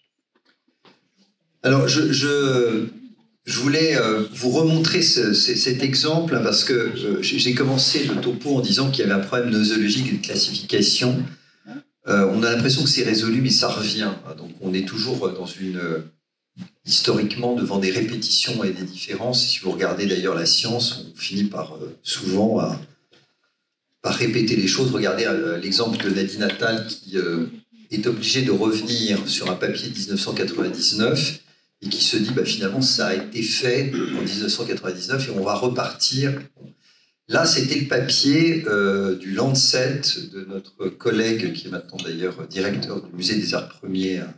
Alors, je, je, je voulais euh, vous remontrer ce, ce, cet exemple, parce que euh, j'ai commencé le topo en disant qu'il y avait un problème nosologique et de classification. Euh, on a l'impression que c'est résolu, mais ça revient. Donc, on est toujours dans une... historiquement devant des répétitions et des différences. Si vous regardez d'ailleurs la science, on finit par euh, souvent à, par répéter les choses. Regardez euh, l'exemple de Nadine Attal qui euh, est obligée de revenir sur un papier de dix-neuf cent quatre-vingt-dix-neuf et qui se dit bah, finalement ça a été fait en dix-neuf cent quatre-vingt-dix-neuf et on va repartir. Là, c'était le papier euh, du Lancet de notre collègue qui est maintenant d'ailleurs directeur du musée des arts premiers à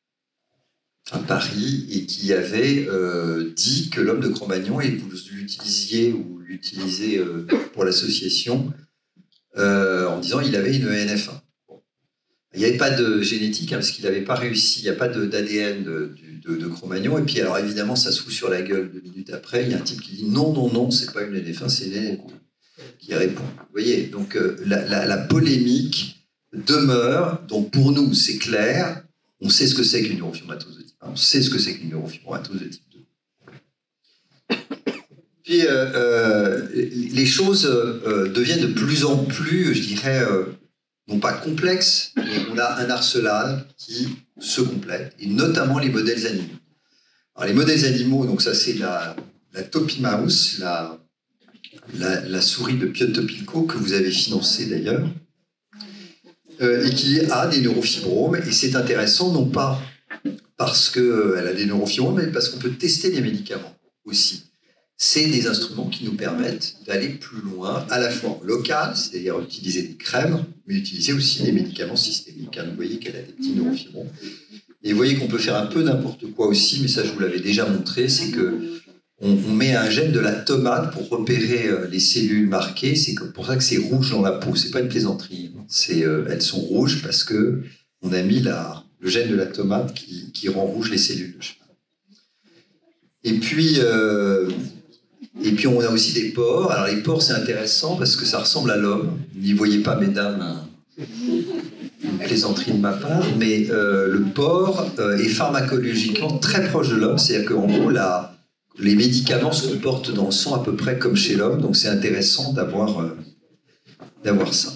à Paris, et qui avait euh, dit que l'homme de Cro-Magnon, et vous l'utilisiez ou l'utilisez euh, pour l'association, euh, en disant qu'il avait une E N F un. Bon. Il n'y avait pas de génétique, hein, parce qu'il n'avait pas réussi, il n'y a pas d'A D N de, de, de, de Cro-Magnon, et puis alors évidemment, ça se fout sur la gueule deux minutes après, il y a un type qui dit non, non, non, c'est pas une E N F un, c'est une E N F deux, qui répond. Vous voyez, donc euh, la, la, la polémique demeure, donc pour nous, c'est clair, on sait ce que c'est qu'une neurofibromatose de type un, on sait ce que c'est qu'une neurofibromatose de type deux. Puis, euh, euh, les choses euh, deviennent de plus en plus, je dirais, euh, non pas complexes, mais on a un arsenal qui se complète, et notamment les modèles animaux. Alors, les modèles animaux, donc ça c'est la, la Topi Mouse, la, la, la souris de Piotr Topilko, que vous avez financée d'ailleurs, Euh, et qui a des neurofibromes, et c'est intéressant non pas parce qu'elle euh, a des neurofibromes, mais parce qu'on peut tester les médicaments aussi. C'est des instruments qui nous permettent d'aller plus loin, à la fois en local, c'est-à-dire utiliser des crèmes, mais utiliser aussi des médicaments systémiques. Hein. Vous voyez qu'elle a des petits neurofibromes. Et vous voyez qu'on peut faire un peu n'importe quoi aussi, mais ça je vous l'avais déjà montré, c'est que On, on met un gène de la tomate pour repérer euh, les cellules marquées. C'est pour ça que c'est rouge dans la peau. C'est pas une plaisanterie. C'est, euh, elles sont rouges parce que on a mis la, le gène de la tomate qui, qui rend rouge les cellules de cheval. Et puis, euh, et puis on a aussi des porcs. Alors les porcs c'est intéressant parce que ça ressemble à l'homme. N'y voyez pas, mesdames, une plaisanterie de ma part, mais euh, le porc euh, est pharmacologiquement très proche de l'homme. C'est-à-dire qu'en gros la les médicaments se comportent dans le sang à peu près comme chez l'homme, donc c'est intéressant d'avoir euh, d'avoir ça.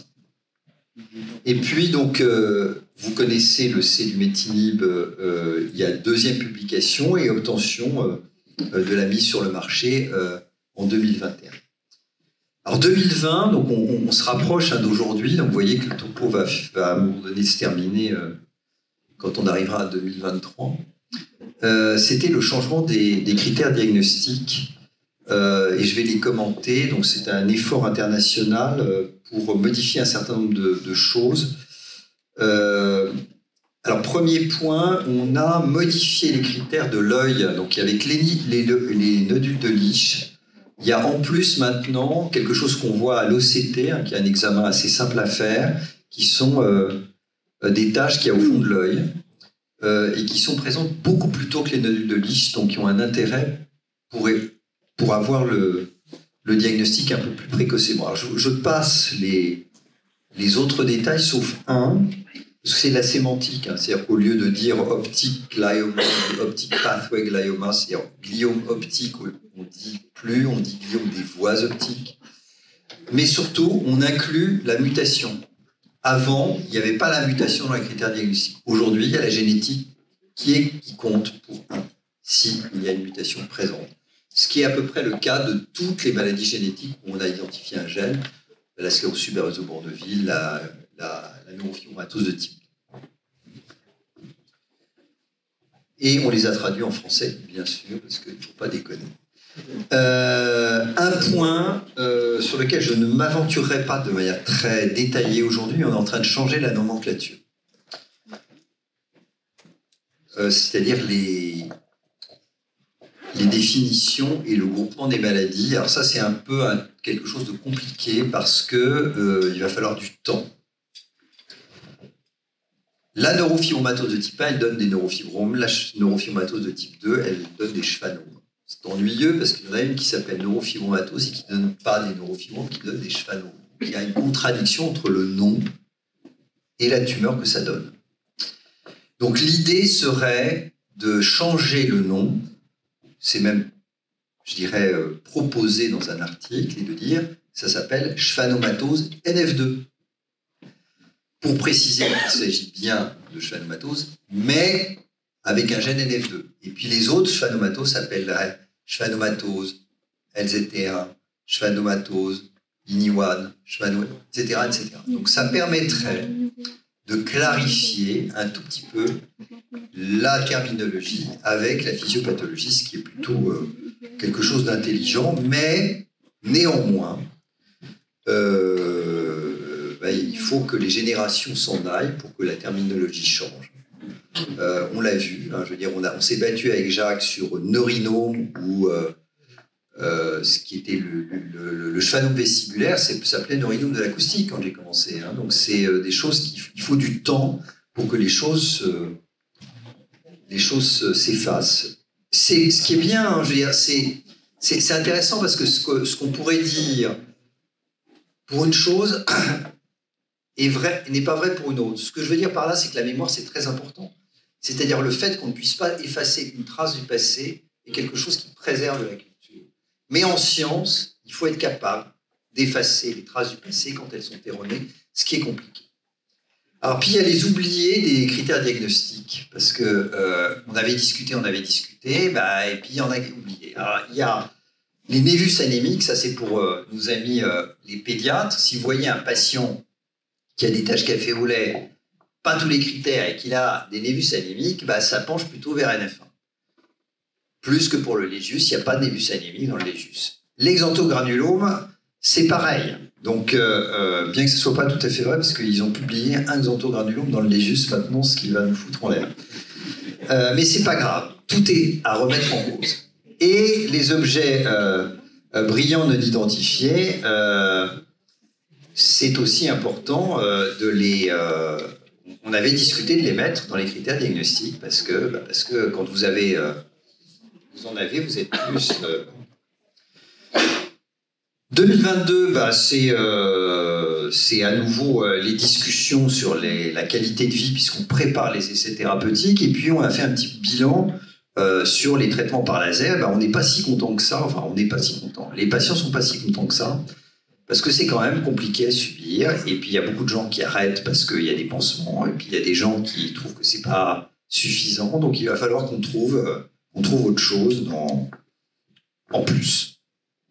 Et puis, donc, euh, vous connaissez le Selumetinib, euh, il y a deuxième publication et obtention euh, de la mise sur le marché euh, en deux mille vingt et un. Alors, deux mille vingt, donc on, on se rapproche hein, d'aujourd'hui, donc vous voyez que le topo va, va à un moment donné se terminer euh, quand on arrivera à deux mille vingt-trois. Euh, c'était le changement des, des critères diagnostiques euh, et je vais les commenter. Donc c'est un effort international euh, pour modifier un certain nombre de, de choses. Euh, alors premier point, on a modifié les critères de l'œil. Donc avec les, les, les nodules de Lisch, il y a en plus maintenant quelque chose qu'on voit à l'O C T, hein, qui est un examen assez simple à faire, qui sont euh, des taches qu'il y a au fond de l'œil. Euh, et qui sont présentes beaucoup plus tôt que les nodules de Lisch, donc qui ont un intérêt pour, pour avoir le, le diagnostic un peu plus précocement. Alors je, je passe les, les autres détails, sauf un, parce que c'est de la sémantique, hein, c'est-à-dire qu'au lieu de dire optique glioma, optique pathway glioma, c'est-à-dire gliome optique, on dit plus, on dit gliome des voies optiques, mais surtout, on inclut la mutation. Avant, il n'y avait pas la mutation dans les critères diagnostiques. Aujourd'hui, il y a la génétique qui, est, qui compte pour un, s'il y a une mutation présente. Ce qui est à peu près le cas de toutes les maladies génétiques où on a identifié un gène, la sclérose tubereuse au bord de ville, la, la, la neurofibromatose de type deux. Et on les a traduits en français, bien sûr, parce qu'il ne faut pas déconner. Euh, un point euh, sur lequel je ne m'aventurerai pas de manière très détaillée aujourd'hui, on est en train de changer la nomenclature. Euh, c'est-à-dire les, les définitions et le groupement des maladies. Alors ça, c'est un peu un, quelque chose de compliqué parce que euh, il va falloir du temps. La neurofibromatose de type un, elle donne des neurofibromes. La neurofibromatose de type deux, elle donne des schwannomes. c'est ennuyeux parce qu'il y en a une qui s'appelle neurofibromatose et qui ne donne pas des neurofibromes, qui donne des schwannomes. Il y a une contradiction entre le nom et la tumeur que ça donne. Donc l'idée serait de changer le nom, c'est même, je dirais, euh, proposé dans un article, et de dire, ça s'appelle schwannomatose N F deux. Pour préciser qu'il s'agit bien de schwannomatose, mais avec un gène N F deux. Et puis les autres schwannomatoses s'appelleraient schwannomatose L Z T un, schwannomatose I N I un, schwanno, et cetera, et cetera. Donc ça permettrait de clarifier un tout petit peu la terminologie avec la physiopathologie, ce qui est plutôt euh, quelque chose d'intelligent, mais néanmoins, euh, bah, il faut que les générations s'en aillent pour que la terminologie change. Euh, on l'a vu, hein, je veux dire, on, a, on s'est battu avec Jacques sur Neurinome ou euh, euh, ce qui était le, le, le, le schwannome vestibulaire, ça s'appelait Neurinome de l'acoustique quand j'ai commencé. Hein, donc c'est euh, des choses qu'il il faut du temps pour que les choses, euh, les choses s'effacent. C'est ce qui est bien, hein, je veux dire, c'est c'est intéressant parce que ce que, ce qu'on pourrait dire pour une chose est vrai n'est pas vrai pour une autre. Ce que je veux dire par là, c'est que la mémoire c'est très important. C'est-à-dire le fait qu'on ne puisse pas effacer une trace du passé est quelque chose qui préserve la culture. Mais en science, il faut être capable d'effacer les traces du passé quand elles sont erronées, ce qui est compliqué. Alors, puis il y a les oubliés des critères diagnostiques, parce que euh, on avait discuté, on avait discuté, bah, et puis il y en a qui oubliés. Alors, il y a les névus anémiques, ça c'est pour euh, nos amis euh, les pédiatres. Si vous voyez un patient qui a des taches café au lait, pas tous les critères, et qu'il a des névus anémiques, bah, ça penche plutôt vers N F un. Plus que pour le légius, il n'y a pas de névus anémique dans le légius. L'exanthogranulome, c'est pareil. Donc, euh, euh, bien que ce ne soit pas tout à fait vrai, parce qu'ils ont publié un exanthogranulome dans le légius maintenant, ce qui va nous foutre en l'air. Euh, mais c'est pas grave, tout est à remettre en cause. Et les objets euh, euh, brillants non identifiés, euh, c'est aussi important euh, de les... Euh, on avait discuté de les mettre dans les critères diagnostiques, parce que, bah, parce que quand vous avez... Euh, vous en avez, vous êtes plus... Euh... deux mille vingt-deux, bah, c'est euh, à nouveau euh, les discussions sur les, la qualité de vie, puisqu'on prépare les essais thérapeutiques, et puis on a fait un petit bilan euh, sur les traitements par laser. Bah, on n'est pas si content que ça, enfin on n'est pas si content. Les patients sont pas si contents que ça, parce que c'est quand même compliqué à subir, et puis il y a beaucoup de gens qui arrêtent parce qu'il y a des pansements, et puis il y a des gens qui trouvent que c'est pas suffisant, donc il va falloir qu'on trouve... Euh, on trouve autre chose dans, en plus.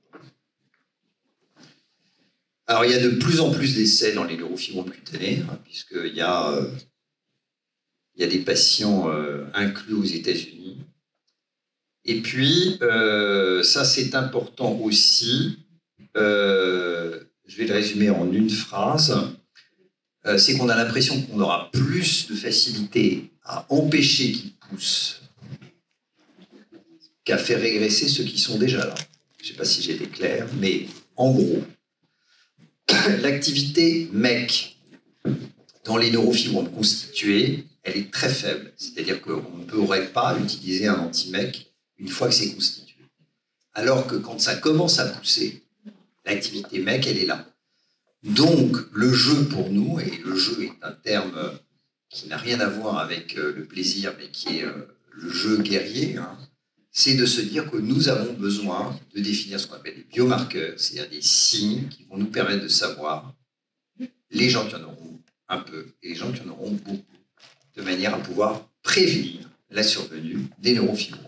Alors, il y a de plus en plus d'essais dans les neurofibromes cutanés, hein, puisqu'il y, euh, y a des patients euh, inclus aux États-Unis. Et puis, euh, ça c'est important aussi, euh, je vais le résumer en une phrase, euh, c'est qu'on a l'impression qu'on aura plus de facilité à empêcher qu'ils poussent qu'à faire régresser ceux qui sont déjà là. Je ne sais pas si j'ai été clair, mais en gros, l'activité M E C dans les neurofibromes constitués, elle est très faible. C'est-à-dire qu'on ne pourrait pas utiliser un anti-M E C une fois que c'est constitué. Alors que quand ça commence à pousser, l'activité M E C, elle est là. Donc, le jeu pour nous, et le jeu est un terme qui n'a rien à voir avec le plaisir, mais qui est le jeu guerrier, hein, c'est de se dire que nous avons besoin de définir ce qu'on appelle des biomarqueurs, c'est-à-dire des signes qui vont nous permettre de savoir les gens qui en auront un peu et les gens qui en auront beaucoup, de manière à pouvoir prévenir la survenue des neurofibromes.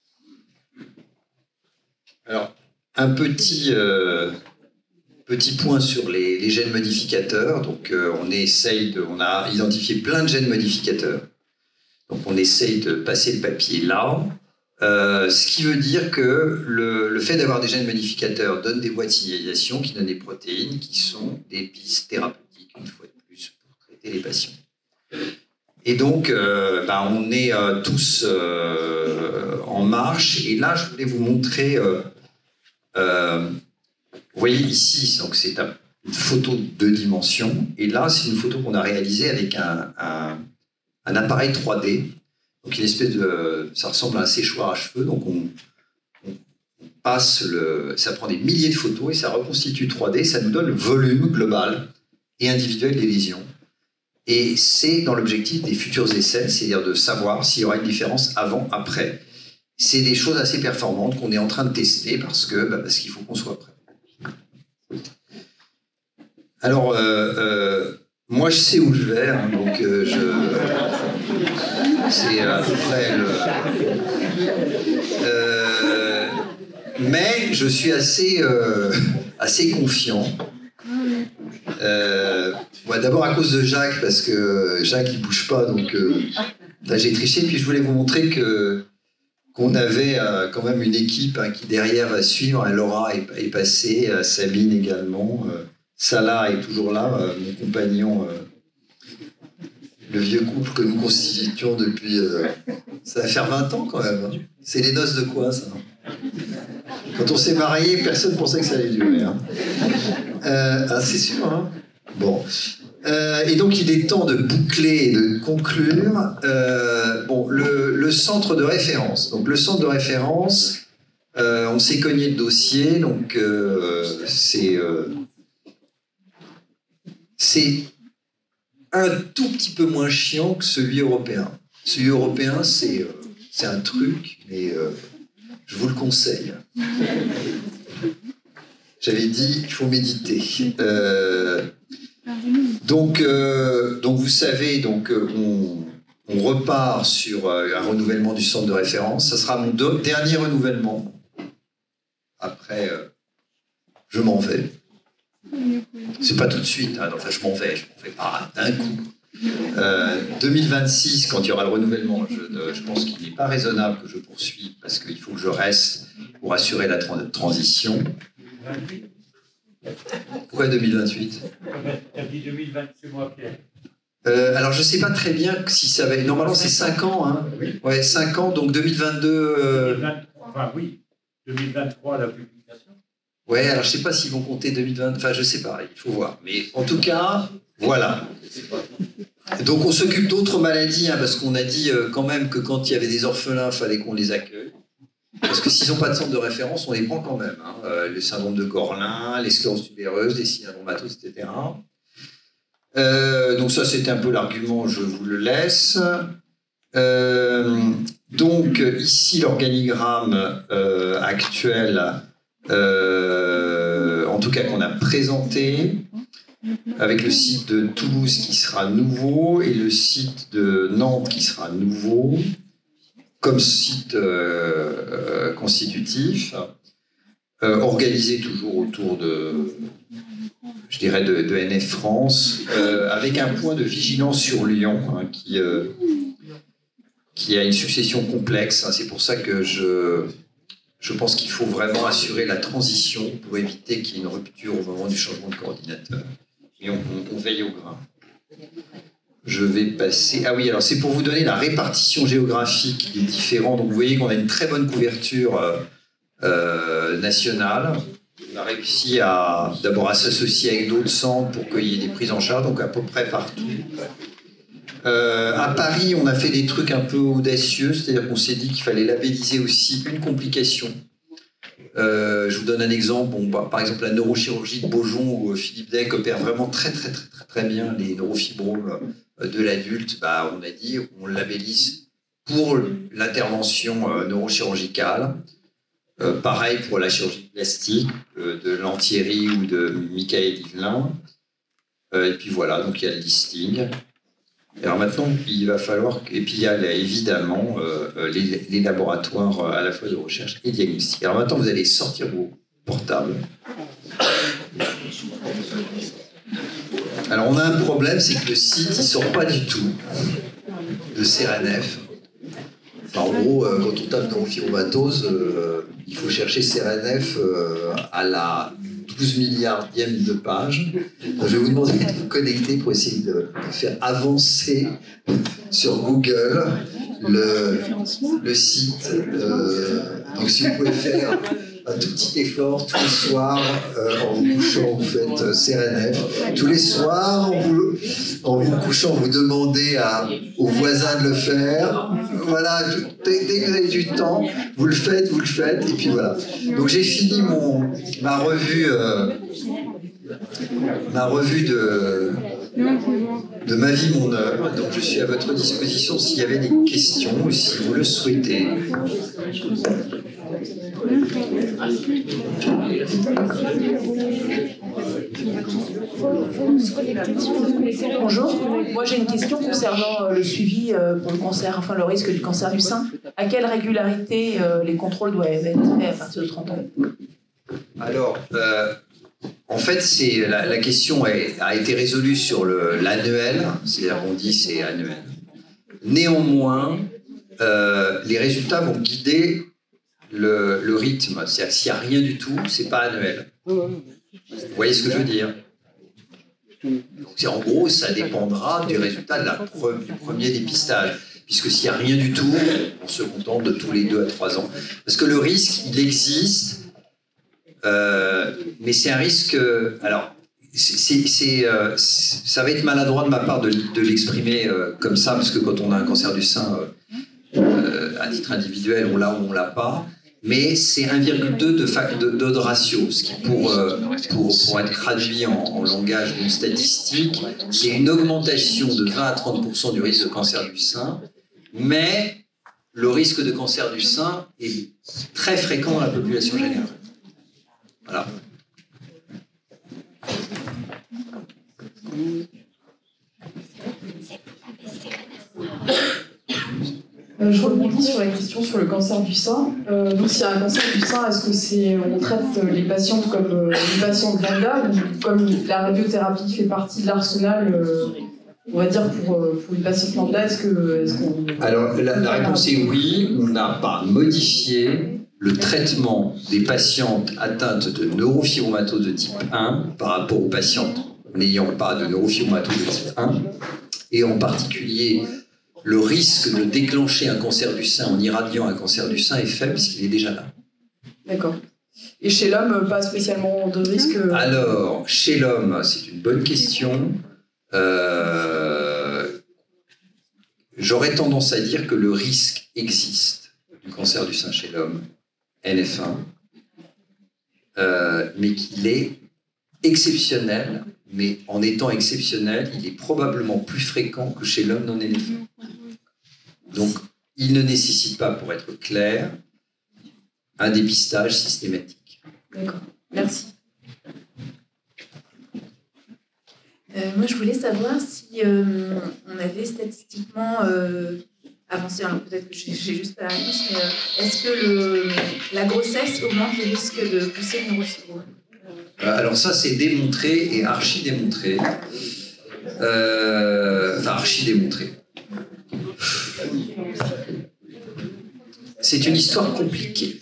Alors, un petit, euh, petit point sur les, les gènes modificateurs. Donc, euh, on essaye de, on a identifié plein de gènes modificateurs. Donc, on essaye de passer le papier là. Euh, ce qui veut dire que le, le fait d'avoir des gènes modificateurs donne des voies de signalisation qui donnent des protéines qui sont des pistes thérapeutiques, une fois de plus, pour traiter les patients. Et donc, euh, bah, on est euh, tous euh, en marche. Et là, je voulais vous montrer... Euh, euh, vous voyez ici, c'est une photo de deux dimensions. Et là, c'est une photo qu'on a réalisée avec un, un, un appareil trois D. Donc une espèce de, ça ressemble à un séchoir à cheveux. Donc on, on, passe le, ça prend des milliers de photos et ça reconstitue trois D, ça nous donne le volume global et individuel des lésions. Et c'est dans l'objectif des futurs essais, c'est-à-dire de savoir s'il y aura une différence avant-après. C'est des choses assez performantes qu'on est en train de tester parce que bah, parce qu'il faut qu'on soit prêt. Alors, euh, euh, moi, je sais où je vais, hein, donc euh, je... c'est à peu près le... Euh, mais je suis assez, euh, assez confiant. Euh, ouais, d'abord à cause de Jacques, parce que Jacques, il bouge pas, donc euh, là, j'ai triché. Puis je voulais vous montrer que qu'on avait euh, quand même une équipe hein, qui derrière va suivre. Laura est, est passée, euh, Sabine également. Euh, Salah est toujours là, euh, mon compagnon, euh, le vieux couple que nous constituons depuis... Euh, ça va faire vingt ans quand même. Hein. C'est les noces de quoi, ça? Quand on s'est mariés, personne ne pensait que ça allait durer. Hein. Euh, ah, c'est sûr, hein. Bon. Euh, et donc, il est temps de boucler et de conclure. Euh, bon, le, le centre de référence. Donc, le centre de référence, euh, on s'est cogné le dossier, donc euh, c'est... Euh, c'est un tout petit peu moins chiant que celui européen. Celui européen, c'est euh, c'est un truc, mais euh, je vous le conseille. J'avais dit, il faut méditer. Euh, donc, euh, donc, vous savez, donc, on, on repart sur un renouvellement du centre de référence. Ça sera mon deux, dernier renouvellement. Après, euh, je m'en vais. C'est pas tout de suite, hein. Enfin je m'en vais, je m'en vais pas d'un coup. Euh, deux mille vingt-six, quand il y aura le renouvellement, je, je pense qu'il n'est pas raisonnable que je poursuive parce qu'il faut que je reste pour assurer la tra transition. Pourquoi deux mille vingt-huit? Tu as dit deux mille vingt, c'est moi, Pierre. Euh, alors je sais pas très bien si ça va. Normalement c'est cinq ans, hein. Ouais, cinq ans, donc deux mille vingt-deux. Euh... deux mille vingt-trois, enfin oui, deux mille vingt-trois la publication. Ouais, alors je sais pas s'ils vont compter deux mille vingt, enfin je sais pas, il faut voir. Mais en tout cas, voilà. Donc on s'occupe d'autres maladies, hein, parce qu'on a dit euh, quand même que quand il y avait des orphelins, il fallait qu'on les accueille. Parce que s'ils n'ont pas de centre de référence, on les prend quand même. Hein. Euh, le syndrome de Corlin, les scléroses tubéreuses, les syndromatoses, et cetera. Euh, donc ça c'était un peu l'argument, je vous le laisse. Euh, donc ici l'organigramme euh, actuel... Euh, en tout cas qu'on a présenté, avec le site de Toulouse qui sera nouveau et le site de Nantes qui sera nouveau comme site euh, euh, constitutif, euh, organisé toujours autour de, je dirais, de, de N F France, euh, avec un point de vigilance sur Lyon hein, qui, euh, qui a une succession complexe. Hein, c'est pour ça que je... Je pense qu'il faut vraiment assurer la transition pour éviter qu'il y ait une rupture au moment du changement de coordinateur. Et on, on, on veille au grain. Je vais passer... Ah oui, alors c'est pour vous donner la répartition géographique des différents. Donc vous voyez qu'on a une très bonne couverture euh, euh, nationale. On a réussi à d'abord à s'associer avec d'autres centres pour qu'il y ait des prises en charge, donc à peu près partout. Euh, à Paris, on a fait des trucs un peu audacieux, c'est-à-dire qu'on s'est dit qu'il fallait labelliser aussi une complication. Euh, je vous donne un exemple. Bon, bah, par exemple, la neurochirurgie de Beaujon, où Philippe Deck opère vraiment très, très, très, très, très bien les neurofibromes de l'adulte. Bah, on a dit on labellise pour l'intervention euh, neurochirurgicale. Euh, pareil pour la chirurgie plastique euh, de Lantieri ou de Michael Yvelin. Euh, et puis voilà, donc il y a le listing. Alors maintenant, il va falloir... Et puis il y a évidemment euh, les, les laboratoires à la fois de recherche et diagnostic. Alors maintenant, vous allez sortir vos portables. Alors on a un problème, c'est que le site, il ne sort pas du tout de C R N F. Enfin, en gros, euh, quand on tape neurofibromatose, euh, il faut chercher C R N F euh, à la douze milliardième de page. Donc, je vais vous demander de vous connecter pour essayer de, de faire avancer sur Google le, le site. Euh, donc si vous pouvez faire un tout petit effort tous les soirs, euh, en vous couchant, vous faites C R N F. Tous les soirs, vous, en vous couchant, vous demandez à, aux voisins de le faire. Voilà, dès, dès que vous avez du temps, vous le faites, vous le faites, et puis voilà. Donc j'ai fini mon, ma revue, euh, ma revue de, de ma vie, mon œuvre. Donc je suis à votre disposition s'il y avait des questions ou si vous le souhaitez. Bonjour, moi j'ai une question concernant le suivi pour le cancer, enfin le risque du cancer du sein. À quelle régularité les contrôles doivent être faits à partir de trente ans? Alors, euh, en fait, c'est, la, la question est, a été résolue sur le, l'annuel, c'est-à-dire qu'on dit c'est annuel. Néanmoins, euh, les résultats vont guider le, le rythme. C'est-à-dire que s'il n'y a rien du tout, c'est pas annuel. Vous voyez ce que je veux dire? Donc, en gros, ça dépendra du résultat de la pre- du premier dépistage. Puisque s'il n'y a rien du tout, on se contente de tous les deux à trois ans. Parce que le risque, il existe, euh, mais c'est un risque... Alors, c'est, c'est, euh, ça va être maladroit de ma part de, de l'exprimer euh, comme ça, parce que quand on a un cancer du sein, euh, euh, à titre individuel, on l'a ou on ne l'a pas. Mais c'est un virgule deux de, de, de, de ratio, ce qui pour, euh, pour, pour être traduit en, en langage non statistique, c'est une augmentation de vingt à trente pour cent du risque de cancer du sein, mais le risque de cancer du sein est très fréquent dans la population générale. Voilà. Euh, je rebondis sur la question sur le cancer du sein. Euh, donc, s'il y a un cancer du sein, est-ce que c'est on traite les patientes comme euh, les patientes lambda ou comme la radiothérapie fait partie de l'arsenal, euh, on va dire pour, euh, pour les patientes lambda, est-ce que est-ce qu'on Alors la, la réponse est oui. On n'a pas modifié le traitement des patientes atteintes de neurofibromatose de type un par rapport aux patientes n'ayant pas de neurofibromatose de type un, et en particulier le risque de déclencher un cancer du sein en irradiant un cancer du sein est faible puisqu'il est déjà là. D'accord. Et chez l'homme, pas spécialement de risque? Alors, chez l'homme, c'est une bonne question. Euh, J'aurais tendance à dire que le risque existe du cancer du sein chez l'homme, N F un, euh, mais qu'il est exceptionnel, mais en étant exceptionnel, il est probablement plus fréquent que chez l'homme non N F un. Donc, il ne nécessite pas, pour être clair, un dépistage systématique. D'accord, merci. Euh, moi, je voulais savoir si euh, on avait statistiquement euh, avancé, alors peut-être que j'ai, j'ai juste pas la réponse, mais euh, est-ce que le, la grossesse augmente le risque de pousser une neurofibrose? Alors ça, c'est démontré et archi-démontré. Euh, enfin, archi-démontré. C'est une histoire compliquée.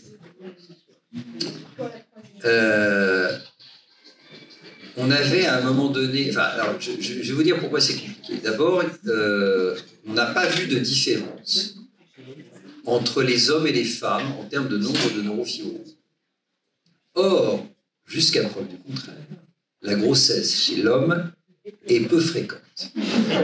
Euh, on avait à un moment donné... Enfin, alors, je, je vais vous dire pourquoi c'est compliqué. D'abord, euh, on n'a pas vu de différence entre les hommes et les femmes en termes de nombre de neurofibroses. Or, jusqu'à preuve du contraire, la grossesse chez l'homme est peu fréquente.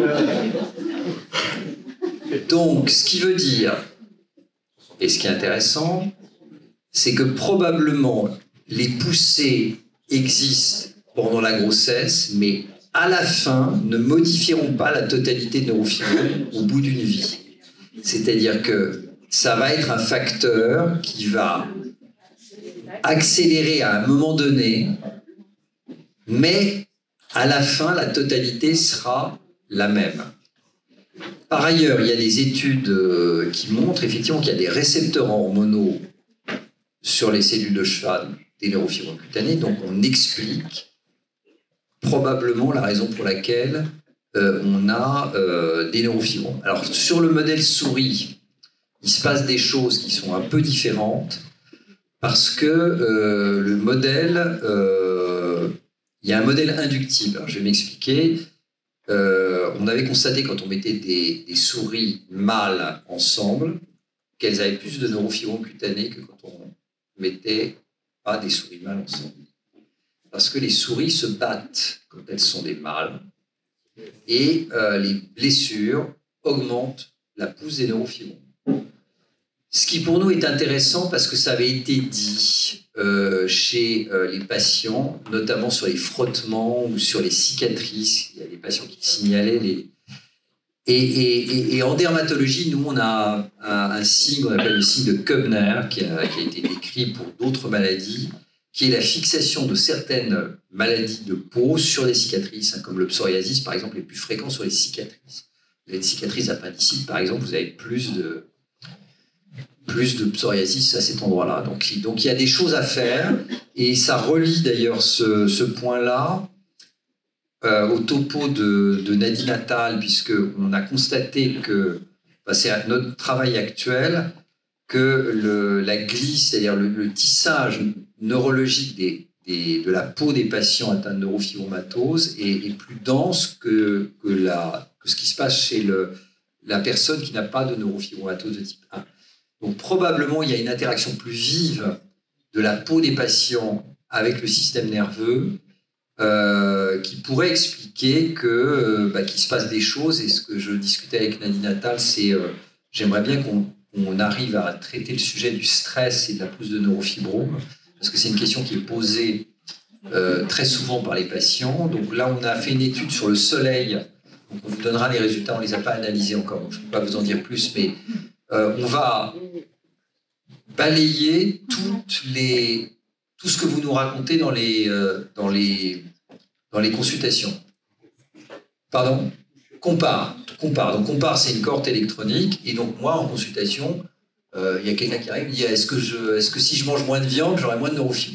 Donc, ce qui veut dire, et ce qui est intéressant, c'est que probablement les poussées existent pendant la grossesse, mais à la fin ne modifieront pas la totalité de neurofibrose au bout d'une vie. C'est-à-dire que ça va être un facteur qui va accélérer à un moment donné, mais à la fin, la totalité sera la même. Par ailleurs, il y a des études qui montrent effectivement qu'il y a des récepteurs hormonaux sur les cellules de Schwann des neurofibromes cutanées, donc on explique probablement la raison pour laquelle euh, on a euh, des neurofibromes. Alors, sur le modèle souris, il se passe des choses qui sont un peu différentes parce que euh, le modèle, euh, il y a un modèle inductible. Alors, je vais m'expliquer. Euh, on avait constaté quand on mettait des, des souris mâles ensemble qu'elles avaient plus de neurofibromes cutanés que quand on mettait pas des souris mâles ensemble. Parce que les souris se battent quand elles sont des mâles Et euh, les blessures augmentent la pousse des neurofibromes. Ce qui pour nous est intéressant parce que ça avait été dit euh, chez euh, les patients, notamment sur les frottements ou sur les cicatrices. Il y a des patients qui signalaient les... Et, et, et, et en dermatologie, nous, on a un, un signe qu'on appelle le signe de Koebner, qui a, qui a été décrit pour d'autres maladies, qui est la fixation de certaines maladies de peau sur les cicatrices, hein, comme le psoriasis, par exemple, est plus fréquent sur les cicatrices. Vous avez une cicatrice appendicite, par exemple, vous avez plus de, plus de psoriasis à cet endroit-là. Donc, donc, il y a des choses à faire, et ça relie d'ailleurs ce, ce point-là euh, au topo de, de Nadine Attal, puisqu'on a constaté que, enfin, c'est notre travail actuel, que le, la glie, c'est-à-dire le, le tissage neurologique des, des, de la peau des patients atteints de neurofibromatose est, est plus dense que, que, la, que ce qui se passe chez le, la personne qui n'a pas de neurofibromatose de type un. Donc probablement, il y a une interaction plus vive de la peau des patients avec le système nerveux euh, qui pourrait expliquer que, euh, bah, qu'il se passe des choses. Et ce que je discutais avec Nadine Attal, c'est euh, j'aimerais bien qu'on on arrive à traiter le sujet du stress et de la pousse de neurofibromes, parce que c'est une question qui est posée euh, très souvent par les patients. Donc là, on a fait une étude sur le soleil. Donc on vous donnera les résultats, on ne les a pas analysés encore, donc je ne peux pas vous en dire plus, mais euh, on va balayer toutes les, tout ce que vous nous racontez dans les, euh, dans les, dans les consultations. Pardon ? Compare. Compare. Donc, compare, c'est une cohorte électronique. Et donc, moi, en consultation, euh, il y a quelqu'un qui arrive et me dit est-ce que, je, est-ce que si je mange moins de viande, j'aurai moins de neurofibromes ?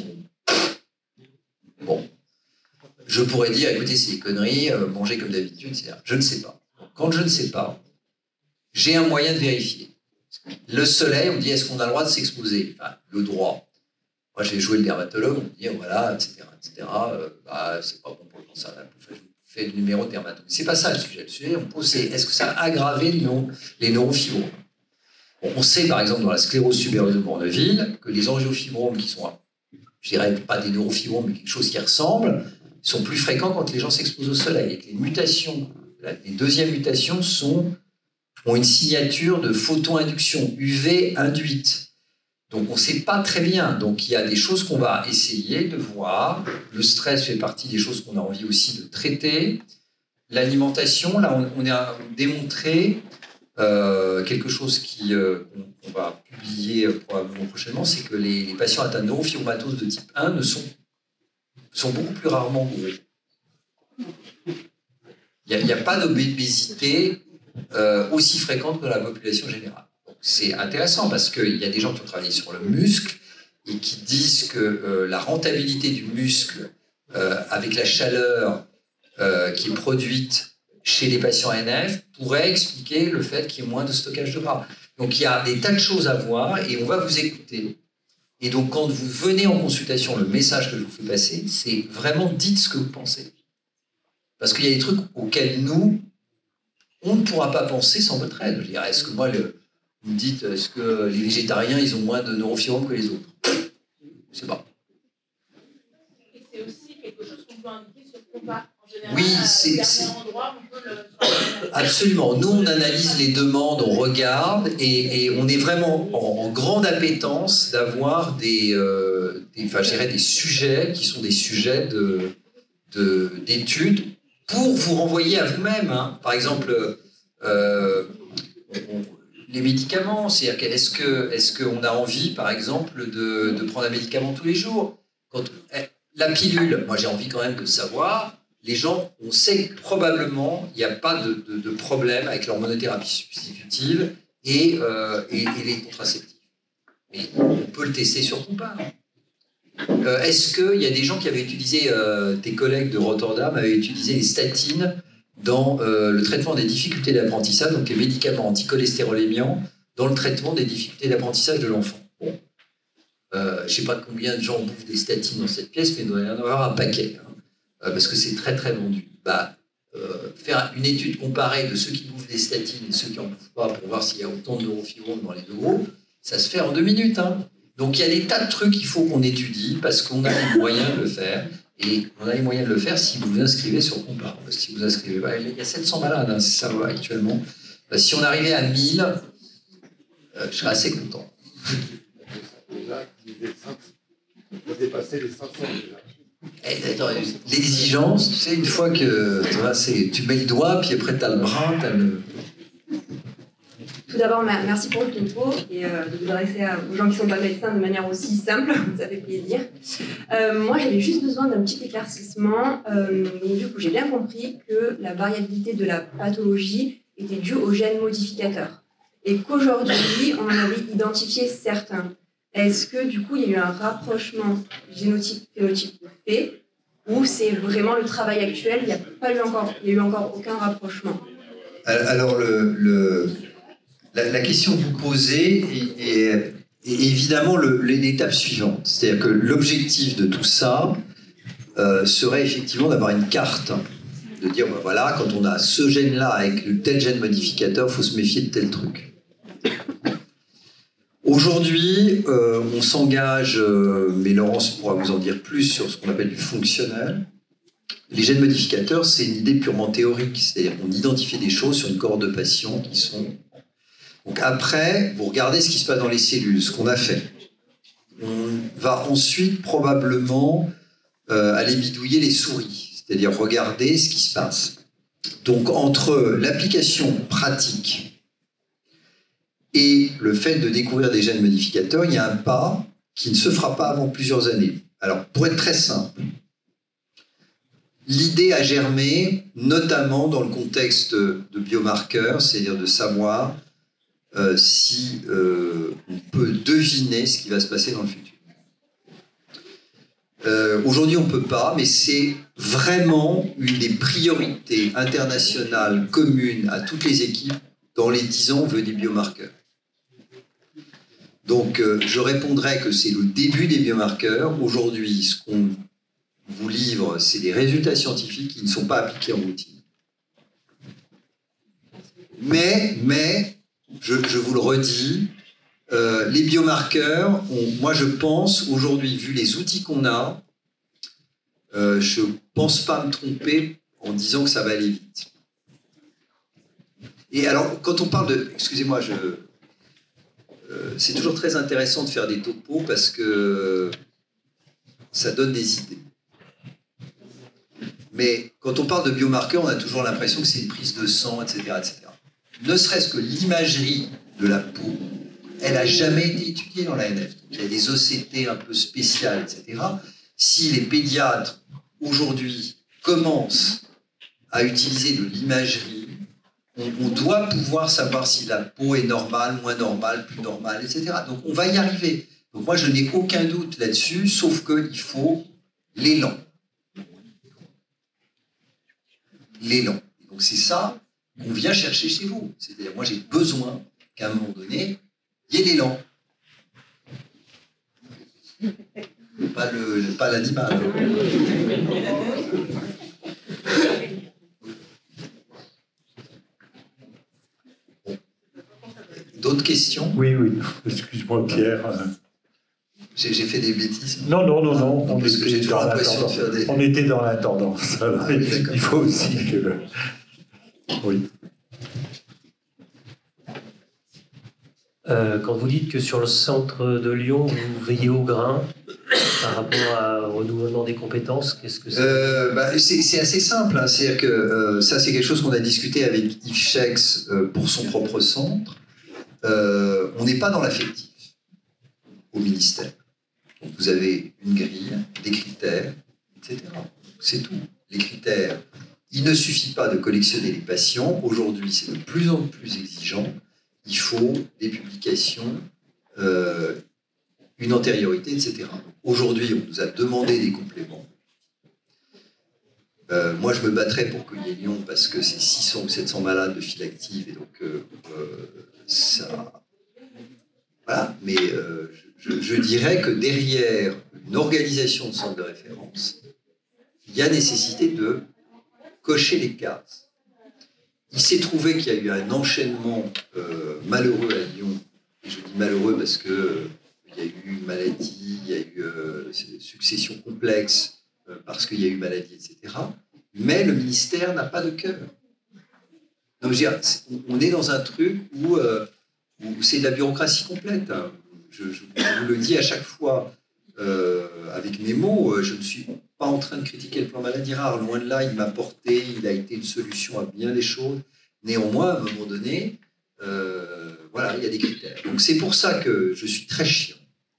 Bon. Je pourrais dire écoutez, c'est des conneries, euh, manger comme d'habitude, et cetera. Je ne sais pas. Quand je ne sais pas, j'ai un moyen de vérifier. Le soleil, on me dit est-ce qu'on a le droit de s'exposer ? Enfin, le droit. Moi, j'ai joué le dermatologue, on me dit voilà, et cetera, et cetera. Euh, bah, c'est pas bon pour le cancer de la peau. Fait le numéro de dermatologue. C'est pas ça le sujet. Le sujet, on pose, c'est est-ce que ça a aggravé les, neuro, les neurofibromes ? Bon, on sait, par exemple, dans la sclérose subéreuse de Bourneville, que les angiofibromes, qui sont, je dirais, pas des neurofibromes, mais quelque chose qui ressemble, sont plus fréquents quand les gens s'exposent au soleil. Et que les mutations, les deuxièmes mutations, sont, ont une signature de photoinduction U V induite. Donc, on ne sait pas très bien. Donc, il y a des choses qu'on va essayer de voir. Le stress fait partie des choses qu'on a envie aussi de traiter. L'alimentation, là, on, on a démontré euh, quelque chose qui, euh, qu'on va publier probablement prochainement, c'est que les, les patients atteints de neurofibromatose de type un ne sont, sont beaucoup plus rarement gros. Il n'y a, a pas d'obésité euh, aussi fréquente que dans la population générale. C'est intéressant parce qu'il y a des gens qui ont travaillé sur le muscle et qui disent que euh, la rentabilité du muscle euh, avec la chaleur euh, qui est produite chez les patients N F pourrait expliquer le fait qu'il y ait moins de stockage de gras. Donc il y a des tas de choses à voir et on va vous écouter. Et donc quand vous venez en consultation, le message que je vous fais passer, c'est vraiment dites ce que vous pensez. Parce qu'il y a des trucs auxquels nous, on ne pourra pas penser sans votre aide. Je dirais, est-ce que moi, le vous me dites, est-ce que les végétariens, ils ont moins de neurofibromes que les autres ? Je ne sais pas. Et c'est aussi quelque chose qu'on peut indiquer sur Compare. En général, oui, c'est, à c'est... endroit, on peut le... Absolument. Nous, on analyse les demandes, on regarde, et, et on est vraiment en, en grande appétence d'avoir des, euh, des, enfin, je dirais des sujets qui sont des sujets de, de, d'études pour vous renvoyer à vous-même. Hein. Par exemple, euh, on, les médicaments, c'est-à-dire que est-ce que est-ce qu'on a envie, par exemple, de, de prendre un médicament tous les jours ? Quand, la pilule, moi j'ai envie quand même de savoir, les gens, on sait que probablement il n'y a pas de, de, de problème avec l'hormonothérapie substitutive et, euh, et, et les contraceptifs. Mais on peut le tester sur Compare. Euh, est-ce qu'il y a des gens qui avaient utilisé, euh, tes collègues de Rotterdam avaient utilisé les statines dans euh, le traitement des difficultés d'apprentissage, donc les médicaments anticholestérolémiants, dans le traitement des difficultés d'apprentissage de l'enfant. Bon. Euh, je ne sais pas combien de gens bouffent des statines dans cette pièce, mais il doit y en avoir un paquet, hein, euh, parce que c'est très très vendu. Bah, euh, faire une étude comparée de ceux qui bouffent des statines et ceux qui n'en bouffent pas pour voir s'il y a autant de neurofibromes dans les deux groupes, ça se fait en deux minutes. Hein. Donc il y a des tas de trucs qu'il faut qu'on étudie parce qu'on a les moyens de le faire. Et on a les moyens de le faire si vous vous inscrivez sur Compare. Si vous vous inscrivez, bah, il y a sept cents malades, hein, c'est ça actuellement. Bah, si on arrivait à mille, euh, je serais assez content. On va dépasser les cinq cents déjà. L'exigence, tu sais, une fois que tu, vois, tu mets le doigt, puis après tu as le bras, tu as le... Tout d'abord, merci pour le topo et euh, de vous adresser aux gens qui ne sont pas médecins de manière aussi simple, ça fait plaisir. Euh, moi, j'avais juste besoin d'un petit éclaircissement. Euh, donc, du coup, j'ai bien compris que la variabilité de la pathologie était due aux gènes modificateurs et qu'aujourd'hui, on en avait identifié certains. Est-ce que, du coup, il y a eu un rapprochement génotype-phénotype fait ou c'est vraiment le travail actuel, il n'y a pas eu encore, il y a eu encore aucun rapprochement? Alors, le... le... La, la question que vous posez est, est, est évidemment l'étape suivante. C'est-à-dire que l'objectif de tout ça euh, serait effectivement d'avoir une carte. De dire, ben voilà, quand on a ce gène-là avec tel gène modificateur, il faut se méfier de tel truc. Aujourd'hui, euh, on s'engage, euh, mais Laurence pourra vous en dire plus sur ce qu'on appelle du fonctionnel. Les gènes modificateurs, c'est une idée purement théorique. C'est-à-dire qu'on identifie des choses sur une cohorte de patients qui sont... Donc après, vous regardez ce qui se passe dans les cellules, ce qu'on a fait. On va ensuite probablement euh, aller bidouiller les souris, c'est-à-dire regarder ce qui se passe. Donc entre l'application pratique et le fait de découvrir des gènes modificateurs, il y a un pas qui ne se fera pas avant plusieurs années. Alors pour être très simple, l'idée a germé notamment dans le contexte de biomarqueurs, c'est-à-dire de savoir Euh, si euh, on peut deviner ce qui va se passer dans le futur. Euh, Aujourd'hui, on ne peut pas, mais c'est vraiment une des priorités internationales communes à toutes les équipes. Dans les dix ans, on veut des biomarqueurs. Donc, euh, je répondrai que c'est le début des biomarqueurs. Aujourd'hui, ce qu'on vous livre, c'est des résultats scientifiques qui ne sont pas appliqués en routine. Mais, mais Je, je vous le redis, euh, les biomarqueurs, ont, moi je pense aujourd'hui, vu les outils qu'on a, euh, je ne pense pas me tromper en disant que ça va aller vite. Et alors, quand on parle de... Excusez-moi, je, euh, c'est toujours très intéressant de faire des topos parce que ça donne des idées. Mais quand on parle de biomarqueurs, on a toujours l'impression que c'est une prise de sang, et cetera, et cetera. Ne serait-ce que l'imagerie de la peau, elle n'a jamais été étudiée dans la N F. Donc, il y a des O C T un peu spéciales, et cetera. Si les pédiatres, aujourd'hui, commencent à utiliser de l'imagerie, on, on doit pouvoir savoir si la peau est normale, moins normale, plus normale, et cetera. Donc, on va y arriver. Donc, moi, je n'ai aucun doute là-dessus, sauf qu'il faut l'élan. L'élan. Donc, c'est ça qu'on vient chercher chez vous. C'est-à-dire, moi, j'ai besoin qu'à un moment donné, il y ait l'élan. Pas le, pas l'animal. D'autres questions? Oui, oui. Excuse-moi, Pierre. J'ai, j'ai fait des bêtises. Non, non, non, non. On, parce que j'ai toujours l'impression de faire des... on était dans la tendance. Alors, ah, oui, il faut aussi que... Oui. Euh, quand vous dites que sur le centre de Lyon, vous veillez au grain par rapport à, au renouvellement des compétences, qu'est-ce que c'est? euh, bah, c'est, c'est assez simple. Hein. C'est-à-dire que euh, ça, c'est quelque chose qu'on a discuté avec Yves Schex euh, pour son propre centre. Euh, on n'est pas dans l'affectif au ministère. Donc, vous avez une grille, des critères, et cetera. C'est tout. Les critères. Il ne suffit pas de collectionner les patients. Aujourd'hui, c'est de plus en plus exigeant. Il faut des publications, euh, une antériorité, et cetera. Aujourd'hui, on nous a demandé des compléments. Euh, moi, je me battrais pour qu'il y ait Lyon parce que c'est six cents ou sept cents malades de file active et donc euh, euh, ça... Voilà. Mais euh, je, je dirais que derrière une organisation de centre de référence, il y a nécessité de cocher les cases. Il s'est trouvé qu'il y a eu un enchaînement euh, malheureux à Lyon. Et je dis malheureux parce qu'il euh, y a eu une maladie, il y a eu euh, une succession complexe euh, parce qu'il y a eu maladie, et cetera. Mais le ministère n'a pas de cœur. Donc, je veux dire, on est dans un truc où, euh, où c'est de la bureaucratie complète. Hein. Je, je, je vous le dis à chaque fois euh, avec mes mots, je ne suis pas en train de critiquer le plan maladie rare. Loin de là, il m'a porté, il a été une solution à bien des choses. Néanmoins, à un moment donné, euh, voilà, il y a des critères. Donc c'est pour ça que je suis très chiant.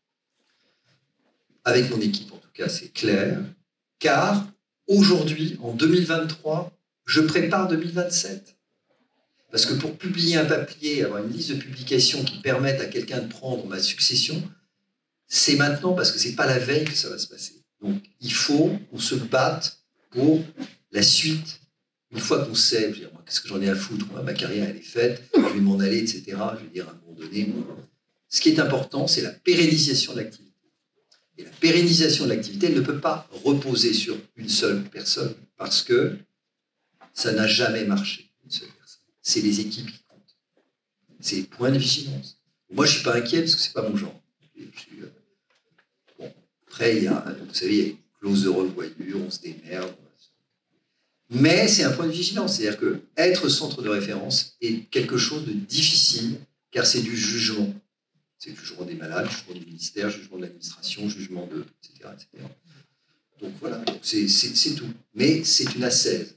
Avec mon équipe, en tout cas, c'est clair. Car aujourd'hui, en deux mille vingt-trois, je prépare deux mille vingt-sept. Parce que pour publier un papier, avoir une liste de publications qui permettent à quelqu'un de prendre ma succession, c'est maintenant, parce que ce n'est pas la veille que ça va se passer. Donc, il faut qu'on se batte pour la suite. Une fois qu'on sait, je veux dire, moi, qu'est-ce que j'en ai à foutre, moi, ma carrière, elle est faite, je vais m'en aller, et cetera. Je veux dire, à un moment donné, moi, ce qui est important, c'est la pérennisation de l'activité. Et la pérennisation de l'activité, elle ne peut pas reposer sur une seule personne, parce que ça n'a jamais marché, une seule personne. C'est les équipes qui comptent. C'est les points de vigilance. Moi, je ne suis pas inquiet, parce que ce n'est pas mon genre. Je suis, euh, bon. Après, il y a, vous savez, il y a une clause de revoyure, on se démerde. Mais c'est un point de vigilance. C'est-à-dire que être centre de référence est quelque chose de difficile, car c'est du jugement. C'est le jugement des malades, le jugement du ministère, le jugement de l'administration, le jugement de... et cetera et cetera. Donc voilà, c'est, c'est, c'est tout. Mais c'est une ascèse.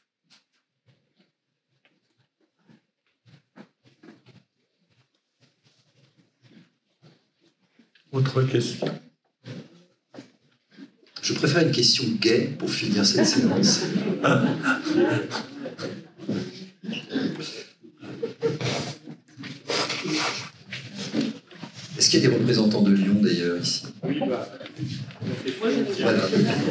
Autre question? Je préfère une question gay pour finir cette séance. Est-ce qu'il y a des représentants de Lyon d'ailleurs ici? Oui, bah. Moi, j'ai Voilà.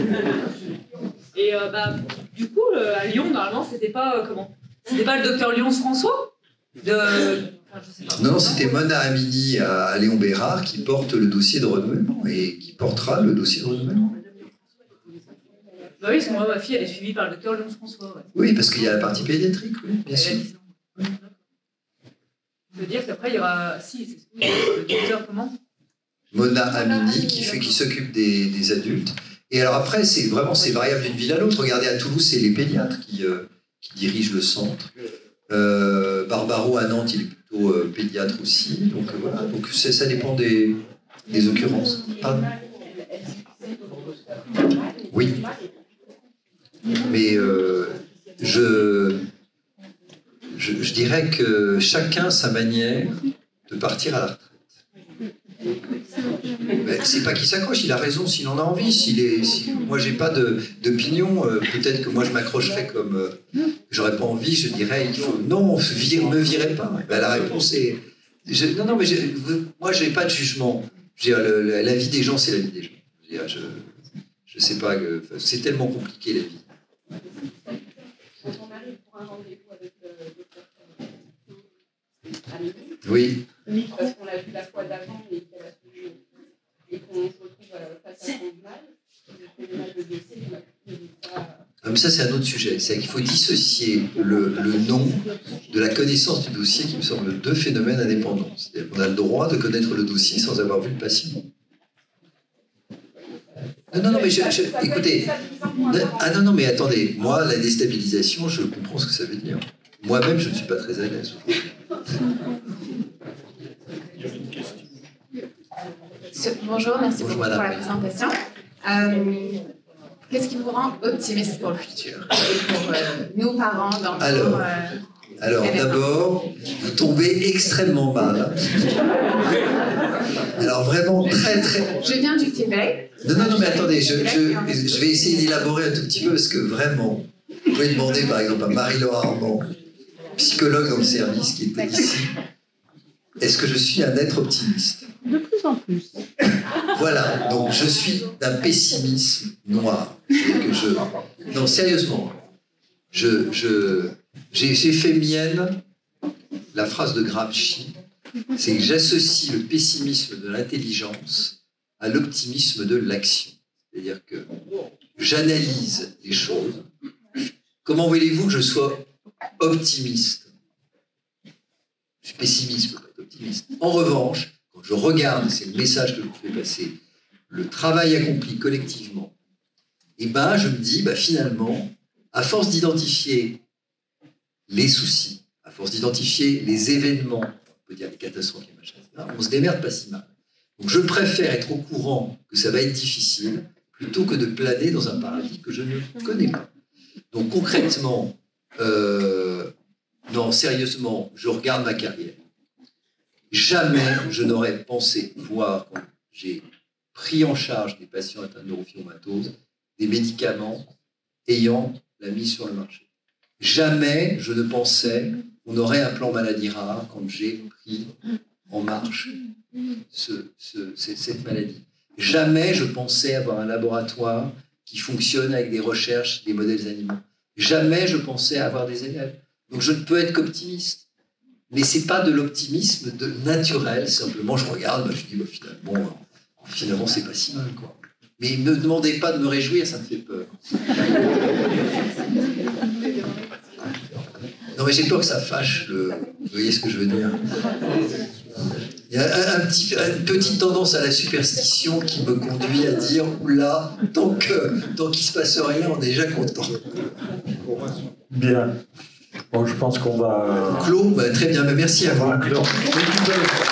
Et euh, bah, du coup, le, à Lyon, normalement, c'était pas euh, comment? C'était pas le docteur Lyons-François de... enfin, je sais pas. Non, c'était Mona Amini à, à Léon Bérard qui porte le dossier de renouvellement et qui portera le dossier de renouvellement. Bah oui, parce que moi, ma fille, elle est suivie par le docteur Lyons-François. Ouais. Oui, parce qu'il y a la partie pédiatrique, oui, bien Elle a sûr. dix ans. Je veux dire qu'après, il y aura... Si, c'est le docteur comment? Mona Amini qui, fait, qui s'occupe des, des adultes. Et alors après, c'est vraiment c'est variable d'une ville à l'autre. Regardez, à Toulouse, c'est les pédiatres qui, euh, qui dirigent le centre. Euh, Barbaro à Nantes, il est plutôt euh, pédiatre aussi. Donc euh, voilà, donc ça dépend des, des occurrences. Pardon ? Oui. Mais euh, je, je, je dirais que chacun sa manière de partir à la retraite. Ben, c'est pas qu'il s'accroche, il a raison s'il en a envie. S'il est, si, moi, j'ai pas de, d'opinion. Euh, peut-être que moi, je m'accrocherais comme euh, j'aurais pas envie. Je dirais, il faut non, vire, me virez pas. Ben, la réponse est je, non, non, mais je, moi, j'ai pas de jugement. Je veux dire, le, le, la vie des gens, c'est la vie des gens. Je, veux dire, je, je sais pas, que, c'est tellement compliqué la vie. Quand on arrive pour un rendez-vous avec le docteur Oui. parce qu'on l'a vu la fois d'avant et qu'elle a suivi, et qu'on se retrouve face à son mal, le mal de dossier, il pas... Mais ça, c'est un autre sujet. C'est qu'il faut dissocier le, le nom de la connaissance du dossier, qui me semble deux phénomènes indépendants. C'est-à-dire qu'on a le droit de connaître le dossier sans avoir vu le patient. Non, non, non, mais je, je, écoutez. Ah non, non, mais attendez. Moi, la déstabilisation, je comprends ce que ça veut dire. Moi-même, je ne suis pas très à l'aise aujourd'hui. Bonjour, merci Bonjour, beaucoup madame. pour la présentation. Euh, Qu'est-ce qui vous rend optimiste pour le futur et pour euh, nous, parents, d'enfants? Alors, euh, alors d'abord, vous tombez extrêmement mal. Alors vraiment très très... Je viens du Québec. Non, non, non, mais attendez, je, je, je vais essayer d'élaborer un tout petit peu parce que vraiment, vous pouvez demander par exemple à Marie-Laure Armand, psychologue dans le service qui était ici, est-ce que je suis un être optimiste? De plus en plus. Voilà, donc je suis d'un pessimisme noir. C'est-à-dire que je... Non, sérieusement, je, je, j'ai, j'ai fait mienne la phrase de Gramsci, c'est que j'associe le pessimisme de l'intelligence à l'optimisme de l'action. C'est-à-dire que j'analyse les choses. Comment voulez-vous que je sois optimiste? Je suis pessimiste, je peux pas être optimiste. En revanche, quand je regarde, c'est le message que je vous fais passer, le travail accompli collectivement, et ben je me dis, bah, finalement, à force d'identifier les soucis, à force d'identifier les événements, on peut dire les catastrophes, les machins, et cetera, on se démerde pas si mal. Donc je préfère être au courant que ça va être difficile plutôt que de planer dans un paradis que je ne connais pas. Donc concrètement, euh, non, sérieusement, je regarde ma carrière. Jamais je n'aurais pensé voir, quand j'ai pris en charge des patients atteints de neurofibromatose, des médicaments ayant la mise sur le marché. Jamais je ne pensais qu'on aurait un plan maladie rare quand j'ai pris en marche ce, ce, cette maladie. Jamais je pensais avoir un laboratoire qui fonctionne avec des recherches, des modèles animaux. Jamais je pensais avoir des élèves. Donc je ne peux être qu'optimiste. Mais ce n'est pas de l'optimisme de naturel, simplement je regarde, bah, je dis bah, finalement, finalement c'est pas si mal, quoi. Mais ne me demandez pas de me réjouir, ça me fait peur. Non mais j'ai peur que ça fâche, le... vous voyez ce que je veux dire. Il y a un, un petit, une petite tendance à la superstition qui me conduit à dire oula, tant que tant qu'il ne se passe rien, on est déjà content. Bien. Bon, je pense qu'on va... Clos, bah, très bien, bah, merci à vous.